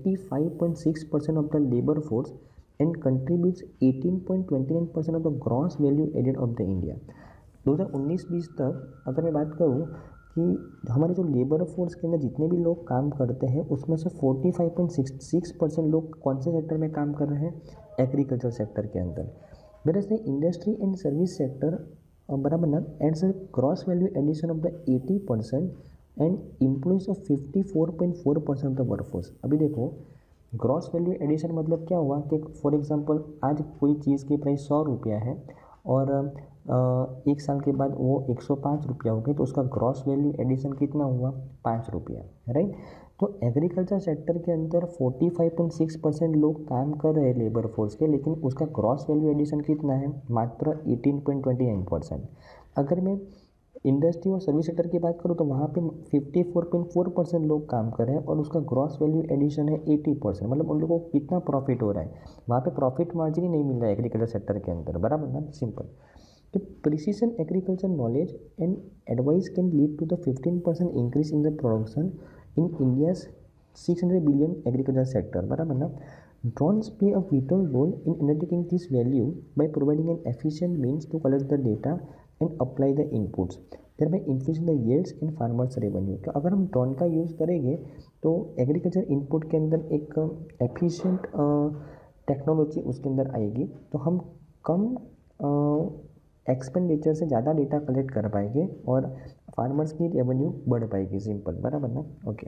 45.6% of the labour force and contributes 18.29% of the gross value added of the India। 2019-20 तक अगर मैं बात करूँ कि हमारे जो लेबर फोर्स के अंदर जितने भी लोग काम करते हैं, उसमें से 45.66% लोग कौन से सेक्टर में काम कर रहे हैं, एग्रीकल्चर सेक्टर के अंदर। Where the industry and service sector, बराबर ना, adds gross value addition of the 80% and employs of 54.4% of the workforce. अभी देखो, ग्रॉस वैल्यू एडिशन मतलब क्या हुआ कि फॉर एग्जांपल आज कोई चीज़ की प्राइस ₹100 है और एक साल के बाद वो ₹105 हो गई, तो उसका ग्रॉस वैल्यू एडिशन कितना हुआ, ₹5, राइट। तो एग्रीकल्चर सेक्टर के अंदर 45.6% लोग काम कर रहे हैं लेबर फोर्स के, लेकिन उसका ग्रॉस वैल्यू एडिशन कितना है, मात्र 18.29%। अगर मैं इंडस्ट्री और सर्विस सेक्टर की बात करूँ तो वहाँ पे 54.4% लोग काम कर रहे हैं और उसका ग्रॉस वैल्यू एडिशन है 80%। मतलब उन लोगों को कितना प्रॉफिट हो रहा है, वहाँ पे प्रॉफिट मार्जिन ही नहीं मिल रहा है एग्रीकल्चर सेक्टर के अंदर, बराबर ना, सिंपल। तो precision agriculture knowledge and advice can lead to the 15% increase in the production in India's 600 billion agriculture sector, बराबर ना। Drones play a vital role in undertaking this value by providing an efficient means to collect the data and apply the inputs, thereby increasing the yields and farmers revenue. तो अगर हम drone का use करेंगे तो agriculture input के अंदर एक efficient technology उसके अंदर आएगी, तो हम कम एक्सपेंडिचर से ज़्यादा डेटा कलेक्ट कर पाएंगे और फार्मर्स की रेवेन्यू बढ़ पाएगी। सिंपल, बराबर ना? ओके।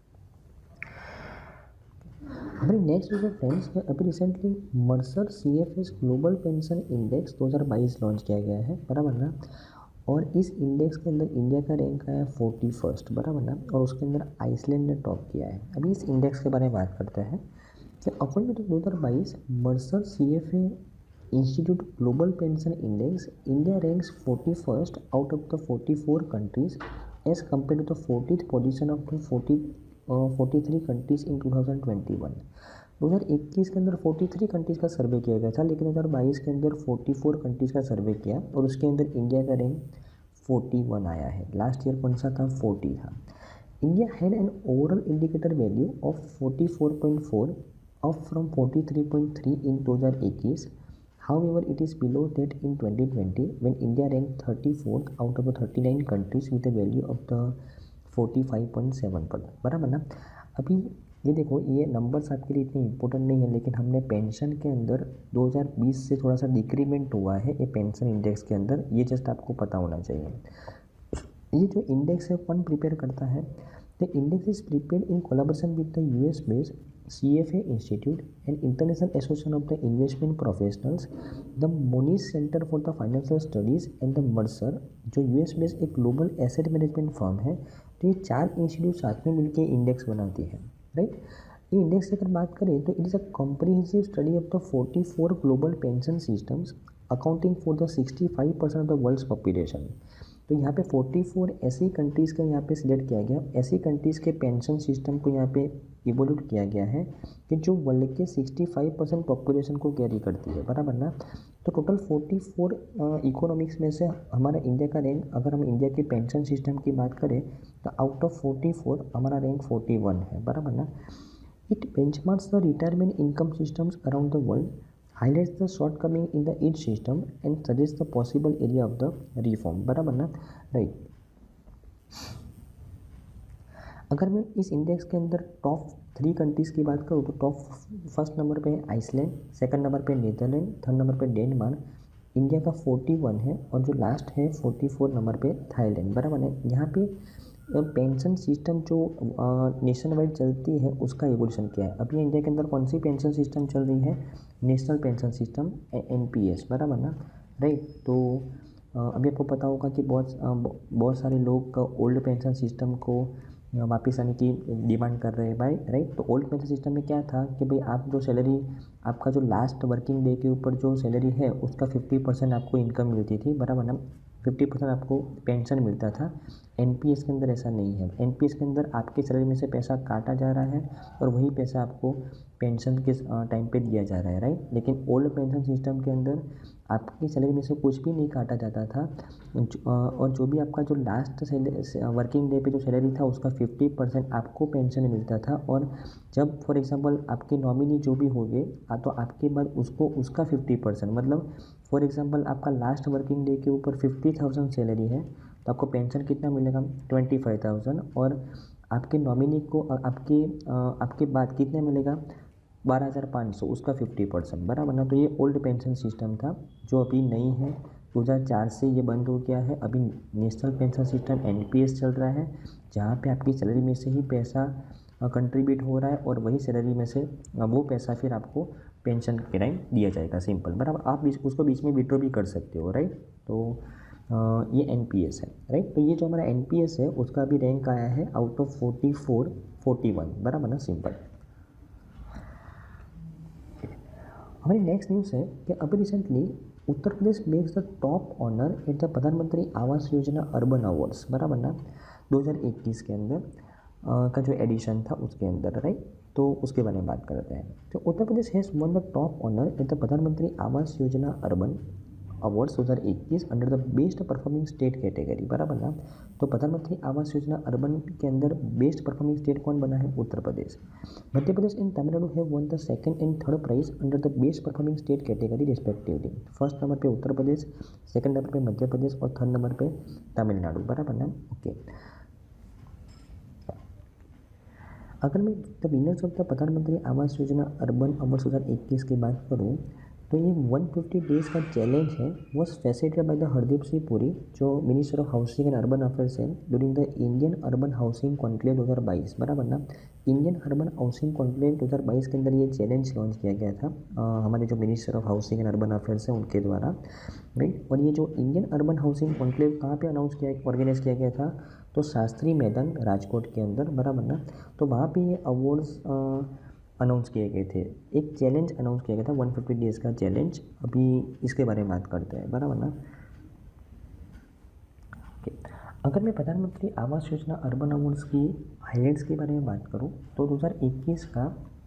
हमारी नेक्स्ट वीडियो फ्रेंड्स, अभी recently Mercer CFS global pension index 2022 launch किया गया है, बराबर ना? और इस इंडेक्स के अंदर इंडिया का रैंक आया 41st, बराबर ना? और उसके अंदर आइसलैंड ने टॉप किया है। अभी इस इंडेक्स के बारे में बात करते हैं कि according to 2022 Mercer CFA institute global pension index, India ranks 41st out of the 44 countries as compare to the 40th position of the 43 countries in 2021। 2021 के अंदर 43 कंट्रीज़ का सर्वे किया गया था, लेकिन 2022 के अंदर 44 कंट्रीज़ का सर्वे किया और उसके अंदर इंडिया का रैंक 41 आया है। लास्ट ईयर कौन सा था? 40 था। India had an overall indicator value of 44.4 up from 43.3 in 2021। However, it is below that in 2020 when India ranked 34th out of the 39 countries with a value of the 45.7 पर, बराबर ना? अभी ये देखो, ये नंबर्स आपके लिए इतने इंपॉर्टेंट नहीं है, लेकिन हमने पेंशन के अंदर 2020 से थोड़ा सा डिक्रीमेंट हुआ है ये पेंशन इंडेक्स के अंदर, ये जस्ट आपको पता होना चाहिए। ये जो इंडेक्स है कौन प्रिपेयर करता है? The index is prepared in collaboration with the US based CFA institute and international association of the investment professionals, the Monash centre for the financial studies and the Mercer, जो US based एक global asset management firm है। तो ये 4 institute साथ में मिलकर index बनाती है, राइट? ये इंडेक्स की अगर बात करें तो it is a comprehensive study of the 44 global pension systems accounting for the 65% of the world's population. तो यहाँ पे 44 ऐसी कंट्रीज़ का यहाँ पे सिलेक्ट किया गया, ऐसी कंट्रीज़ के पेंशन सिस्टम को यहाँ पे इवोल्यूट किया गया है कि जो वर्ल्ड के 65% पॉपुलेशन को कैरी करती है, बराबर ना? तो टोटल 44 इकोनॉमिक्स में से हमारा इंडिया का रैंक, अगर हम इंडिया के पेंशन सिस्टम की बात करें तो आउट ऑफ 44 हमारा रैंक 41 है, बराबर ना? It benchmarks the retirement income systems around the world, highlights the shortcoming in the each system and suggests the possible area of the reform, बराबर ना? राइट। अगर मैं इस इंडेक्स के अंदर टॉप 3 कंट्रीज़ की बात करूँ तो टॉप फर्स्ट नंबर पे है आइसलैंड, सेकंड नंबर पे नेदरलैंड, थर्ड नंबर पे डेनमार्क, इंडिया का 41 है और जो लास्ट है 44 नंबर पे थाईलैंड, बराबर है। यहाँ पे पेंशन सिस्टम जो नेशन वाइड चलती है उसका एवोल्यूशन क्या है? अभी इंडिया के अंदर कौन सी पेंशन सिस्टम चल रही है? नेशनल पेंशन सिस्टम, NPS, बराबर ना? राइट। तो अभी आपको पता होगा कि बहुत सारे लोग ओल्ड पेंशन सिस्टम को वापस आने की डिमांड कर रहे हैं भाई, राइट। तो ओल्ड पेंशन सिस्टम में क्या था कि भाई आप जो सैलरी, आपका जो लास्ट वर्किंग डे के ऊपर जो सैलरी है उसका 50% आपको इनकम मिलती थी, बराबर ना? 50% आपको पेंशन मिलता था। NPS के अंदर ऐसा नहीं है। NPS के अंदर आपके सैलरी में से पैसा काटा जा रहा है और वही पैसा आपको पेंशन के टाइम पे दिया जा रहा है, राइट। लेकिन ओल्ड पेंशन सिस्टम के अंदर आपकी सैलरी में से कुछ भी नहीं काटा जाता था और जो भी आपका जो लास्ट वर्किंग डे पे जो सैलरी था उसका 50% आपको पेंशन मिलता था। और जब फॉर एग्जांपल आपके नॉमिनी जो भी हो गए तो आपके बाद उसको उसका 50%, मतलब फॉर एग्जांपल आपका लास्ट वर्किंग डे के ऊपर 50,000 सैलरी है तो आपको पेंशन कितना मिलेगा? 25,000। और आपके नॉमिनी को आपके बाद कितना मिलेगा? 12,500, उसका 50%, बराबर ना? तो ये ओल्ड पेंशन सिस्टम था जो अभी नहीं है, 2004 से ये बंद हो गया है। अभी नेशनल पेंशन सिस्टम NPS चल रहा है जहाँ पे आपकी सैलरी में से ही पैसा कंट्रीब्यूट हो रहा है और वही सैलरी में से वो पैसा फिर आपको पेंशन के टाइम दिया जाएगा, सिंपल, बराबर। आप उसको बीच में विड्रॉ भी कर सकते हो, राइट। तो ये NPS है, राइट। तो ये जो हमारा NPS है उसका भी रैंक आया है आउट ऑफ 44 41, बराबर ना? सिंपल। हमारी नेक्स्ट न्यूज़ है कि अभी recently Uttar Pradesh makes the top honour at the Pradhan Mantri Awas Yojana urban awards, बराबर ना? 2021 के अंदर का जो एडिशन था उसके अंदर, राइट। तो उसके बारे में बात करते हैं। तो Uttar Pradesh has won the top honour at the Pradhan Mantri Awas Yojana urban awards 2021 under the best performing state category, बराबर ना। तो प्रधानमंत्री आवास योजना अर्बन के अंदर बेस्ट परफॉर्मिंग स्टेट कौन बना है? Uttar Pradesh. Madhya Pradesh and Tamil Nadu have won the second and third prize under the best performing state category respectively. First number पे उत्तर प्रदेश, सेकंड नंबर पे मध्य प्रदेश और थर्ड नंबर पे तमिलनाडु, बराबर ना। ओके, अगर मैं the winners of the Pradhan Mantri Awas Yojana urban award 2021 की बात करूँ तो ये 150 डेज का चैलेंज है was facilitated by the Hardeep Singh Puri, जो minister of housing and urban affairs है, during the Indian urban housing conclave 2022, बराबर ना। इंडियन अर्बन हाउसिंग कॉन्क्लेव 2022 के अंदर ये चैलेंज लॉन्च किया गया था हमारे जो minister of housing and urban affairs है उनके द्वारा, राइट। और ये जो इंडियन अर्बन हाउसिंग कॉन्क्लेव कहाँ पे ऑर्गेनाइज किया गया था? तो शास्त्री मैदान राजकोट के अंदर, बराबर ना। तो वहाँ पे ये अवार्ड्स अनाउंस किए गए थे, एक चैलेंज अनाउंस किया गया था 150 डेज़ का चैलेंज। अभी इसके बारे में बात करते हैं, बराबर ना। ओके, अगर मैं प्रधानमंत्री आवास योजना अर्बन अवार्ड्स की हाईलाइट्स के बारे में बात करूँ तो 2021 का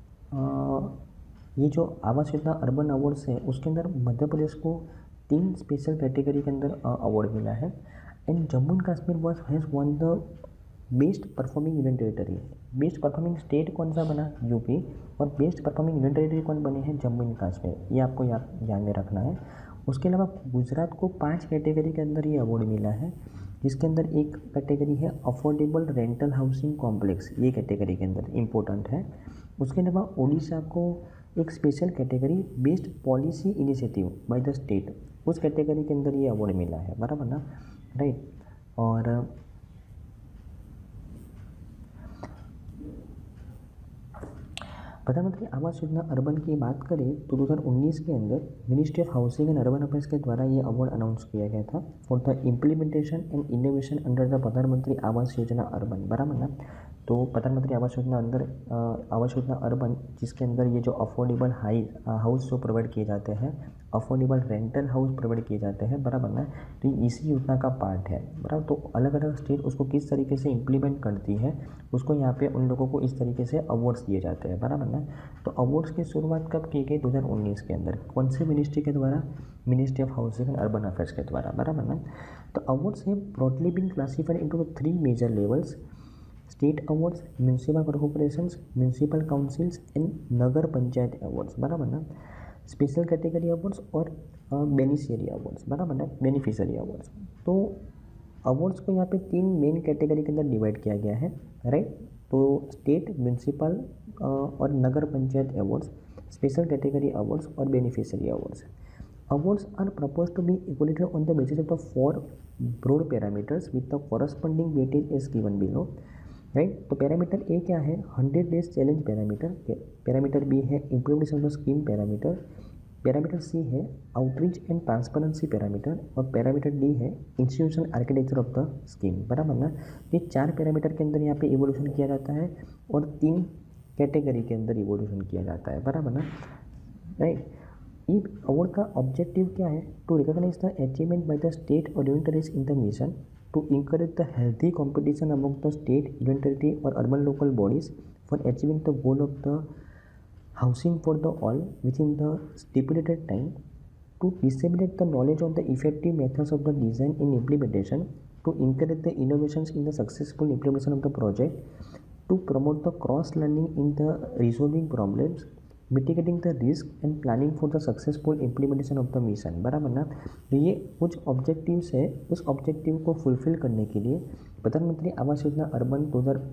ये जो आवास योजना अर्बन अवार्ड्स है उसके अंदर मध्य प्रदेश को 3 स्पेशल कैटेगरी के अंदर अवार्ड मिला है। And Jammu and Kashmir has won the best performing union territory. Best performing state कौन सा बना? यूपी। और बेस्ट परफॉर्मिंग यूनियन टेरिटरी कौन बने हैं? जम्मू एंड कश्मीर। ये आपको ध्यान में रखना है। उसके अलावा गुजरात को 5 कैटेगरी के अंदर ये अवार्ड मिला है, जिसके अंदर एक कैटेगरी है अफोर्डेबल रेंटल हाउसिंग कॉम्प्लेक्स, ये कैटेगरी के अंदर इम्पोर्टेंट है। उसके अलावा उड़ीसा को एक special category best policy initiative by the state, उस कैटेगरी के अंदर ये अवार्ड मिला है, बराबर ना, राइट। और प्रधानमंत्री आवास योजना अर्बन की बात करें तो 2019 के अंदर ministry of housing and urban affairs के द्वारा ये अवार्ड अनाउंस किया गया था for the implementation and innovation under the Pradhan Mantri Awas Yojana urban, बराबर ना। तो प्रधानमंत्री आवास योजना अंदर आवास योजना अर्बन, जिसके अंदर ये जो अफोर्डेबल हाउस जो प्रोवाइड किए जाते हैं, अफोर्डेबल रेंटल हाउस प्रोवाइड किए जाते हैं, बराबर ना। तो इसी योजना का पार्ट है, बराबर। तो अलग अलग स्टेट उसको किस तरीके से इम्प्लीमेंट करती है, उसको यहाँ पे उन लोगों को इस तरीके से अवार्ड्स दिए जाते हैं, बराबर ना। तो अवार्ड्स की शुरुआत कब की गई? 2019 के अंदर। कौन सी मिनिस्ट्री के द्वारा? Ministry of housing and urban affairs के द्वारा, बराबर ना। तो अवार्ड्स है broadly been classified into 3 major levels: state awards, municipal corporations, municipal councils and Nagar panchayat awards, बराबर ना। स्पेशल कैटेगरी अवार्ड्स और बेनिफिशियरी अवार्ड्स, बराबर ना, बेनिफिशियरी अवार्ड्स। तो अवार्ड्स को यहाँ पे 3 मेन कैटेगरी के अंदर डिवाइड किया गया है, राइट। तो स्टेट, म्यूनसिपल और Nagar panchayat awards, special category awards और beneficiary awards. Awards are proposed to be evaluated on the basis of the 4 broad parameters with the corresponding weightage as given below, right. तो parameter A क्या है? 100 days challenge parameter. Parameter B है implementation of the scheme parameter. Parameter C है outreach and transparency parameter. और parameter D है institution architecture of the scheme, बराबर ना। ये 4 पैरामीटर के अंदर यहाँ पे इवोल्यूशन किया जाता है और 3 कैटेगरी के अंदर इवोल्यूशन किया जाता है, बराबर ना, राइट। ये अवार्ड का ऑब्जेक्टिव क्या है? To recognise the achievement by the state और union territories in the mission, to encourage the healthy competition among the state, union territory or urban local bodies for achieving the goal of the housing for the all within the stipulated time, to disseminate the knowledge of the effective methods of the design and implementation, to encourage the innovations in the successful implementation of the project, to promote the cross learning in the resolving problems, mitigating the risk and planning for the successful implementation of the mission, बराबर ना। तो ये कुछ objectives है, उस objective को fulfil करने के लिए प्रधानमंत्री आवास योजना अर्बन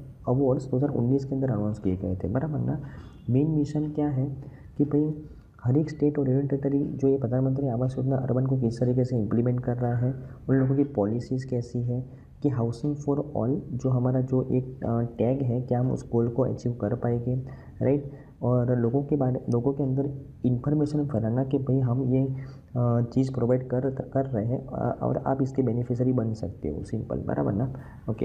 2019 के अंदर अनाउंस किए गए थे, बराबर ना। मेन मिशन क्या है कि भाई हर एक स्टेट और यूनियन टेरिटरी जो ये प्रधानमंत्री आवास योजना अर्बन को किस तरीके से इम्प्लीमेंट कर रहा है, उन लोगों की पॉलिसीज़ कैसी है, कि हाउसिंग फॉर ऑल जो हमारा जो एक टैग है, क्या हम उस गोल को अचीव कर पाएंगे, राइट। और लोगों के अंदर इन्फॉर्मेशन फैलाना कि भाई हम ये चीज़ प्रोवाइड कर रहे हैं और आप इसके बेनिफिशियरी बन सकते हो, सिंपल, बराबर ना। ओके,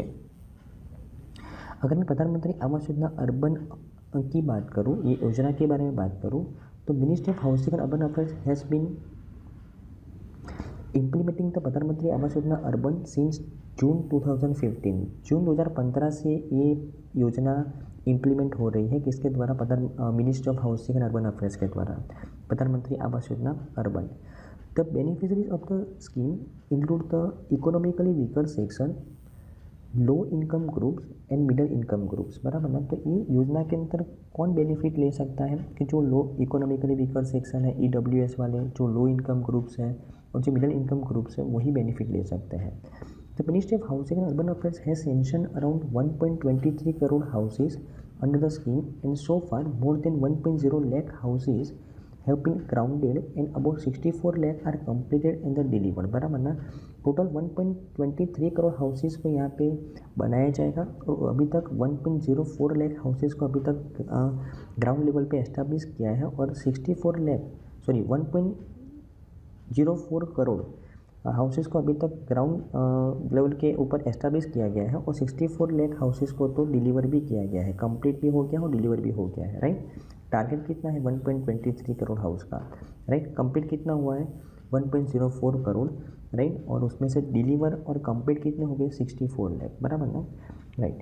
अगर मैं प्रधानमंत्री आवास योजना अर्बन की बात करूँ, ये योजना के बारे में बात करूँ, तो ministry of housing and urban affairs has been implementing the Pradhan Mantri Awas Yojana urban since June 2015। जून 2015 से ये योजना इम्प्लीमेंट हो रही है, किसके द्वारा? Ministry of housing and urban affairs के द्वारा, Pradhan Mantri Awas Yojana urban. The beneficiaries of the scheme include the economically weaker section, low income groups and middle income groups, बराबर ना। तो ये योजना के अंदर कौन बेनिफिट ले सकता है कि जो लो इकोनॉमिकली वीकर सेक्शन है, EWS वाले, जो लो इनकम ग्रुप्स हैं और जो मिडिल इनकम ग्रुप्स हैं वही बेनिफिट ले सकते हैं। The ministry of housing and urban affairs has sanction around 1.23 crore houses under the scheme and so far more than 1.0 lakh houses have been grounded and about 64 lakh are completed and delivered, बराबर ना। Total 1.23 crore houses को यहाँ पे बनाया जाएगा और अभी तक 1.04 लाख हाउसेस को अभी तक ग्राउंड लेवल पे एस्टैब्लिश किया है और 1.04 करोड़ हाउसेस को अभी तक ग्राउंड लेवल के ऊपर एस्टैब्लिश किया गया है और 64 लाख हाउसेस को तो डिलीवर भी किया गया है, कंप्लीट भी हो गया और डिलीवर भी हो गया है, राइट। टारगेट कितना है 1.23 करोड़ हाउस का, राइट। कंप्लीट कितना हुआ है 1.04 करोड़, राइट। और उसमें से डिलीवर और कंप्लीट कितने हो गए 64 लाख, बराबर ना, राइट।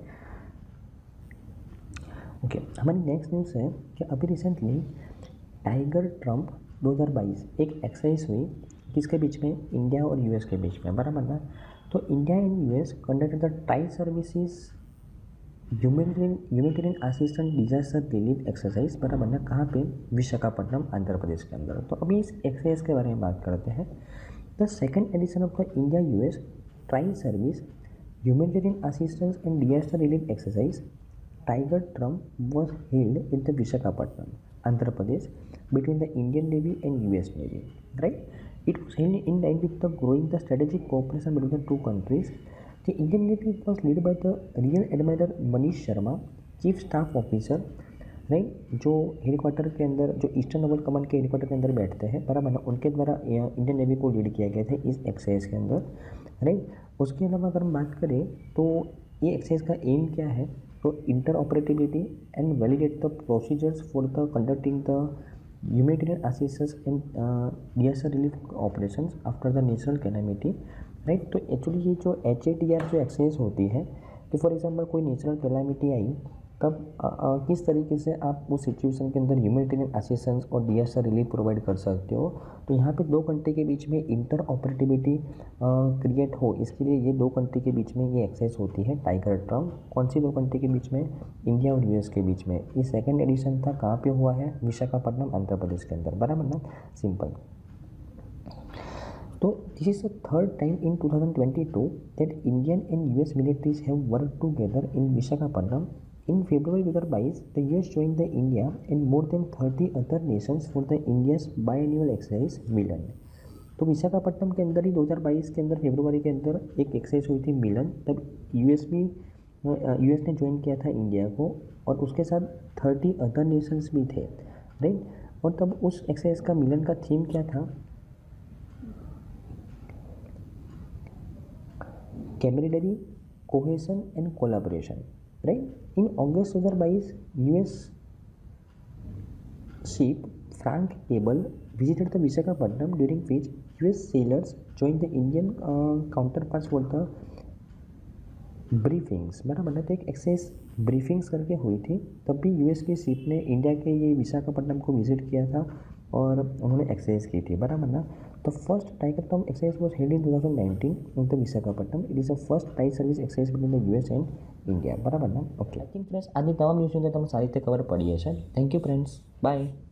ओके, हमारी नेक्स्ट न्यूज़ है कि अभी रिसेंटली टाइगर ट्रम्प 2022 एक एक्सरसाइज हुई किसके बीच में, इंडिया और यूएस के बीच में, बराबर ना। तो India and US conducted the tri services humanitarian assistant disaster relief exercise, बराबर ना। कहाँ पे, विशाखापट्टनम आंध्र प्रदेश के अंदर। तो अभी इस एक्सरसाइज के बारे में बात करते हैं। The second edition of the India US tri service humanitarian assistance and disaster relief exercise Tiger Triumph was held in the Visakhapatnam, Andhra Pradesh, between the Indian Navy and US Navy, right? It was held in line with the growing the strategic cooperation between the two countries. The Indian Navy was led by the Rear Admiral Manish Sharma, Chief Staff Officer, right, जो helicopter के अंदर, जो eastern naval command के helicopter के अंदर बैठते हैं, बराबर ना, उनके द्वारा इंडियन नेवी को लीड किया गया था इस एक्सरसाइज के अंदर, राइट। उसके अलावा अगर हम बात करें तो ये एक्सरसाइज का एम क्या है, तो interoperability and validate the procedures for the conducting the humanitarian assistance and disaster relief operations after the natural calamity, right. तो एक्चुअली ये जो HATR जो एक्सरसाइज होती है कि फॉर एग्जांपल कोई नेचुरल कैलामिटी आई तब किस तरीके से आप उस सिचुएशन के अंदर ह्यूमैनिटेरियन असिस्टेंस और डिजास्टर रिलीफ प्रोवाइड कर सकते हो। तो यहाँ पे दो कंट्री के बीच में इंटर ऑपरेटिबिलिटी क्रिएट हो, इसके लिए ये दो कंट्री के बीच में ये एक्सरसाइज होती है टाइगर ट्रम्प। कौन सी दो कंट्री के बीच में, इंडिया और यूएस के बीच में। ये सेकेंड एडिशन था, कहाँ पे हुआ है, विशाखापट्टनम आंध्र प्रदेश के अंदर, बराबर ना, सिंपल। तो this is the third time in 2022 that Indian and US militaries have worked together in Visakhapatnam. In February 2022, the US joined the India and more than 30 other nations for the India's biannual exercise Milan. तो विशाखापट्टनम के अंदर ही 2022 के अंदर फरवरी के अंदर एक exercise हुई थी मिलन, तब यूएस ने ज्वाइन किया था इंडिया को और उसके साथ 30 अदर नेशंस भी थे, राइट। और तब उस एक्सरसाइज का मिलन का थीम क्या था, camaraderie, cohesion and collaboration, right. In August 2022, US ship Frank Cable visited the Visakhapatnam, during which US sailors joined the Indian counterparts for the briefings, बराबर ना। तो एक एक्सरसाइज ब्रीफिंग्स करके हुई थी, तब भी यूएस की शिप ने इंडिया के ये विशाखापट्टनम को विजिट किया था और उन्होंने एक्सरसाइज की थी, बराबर ना। तो first Tiger Triumph exercise was held in 2019 in the Visakhapatnam. It is the first tri service exercise between the US and India, बराबर ना। ओके, लेकिन फ्रेंड्स आज तमाम न्यूज़ તમે સારી રીતે કવર પડી હશે। Thank you friends, by.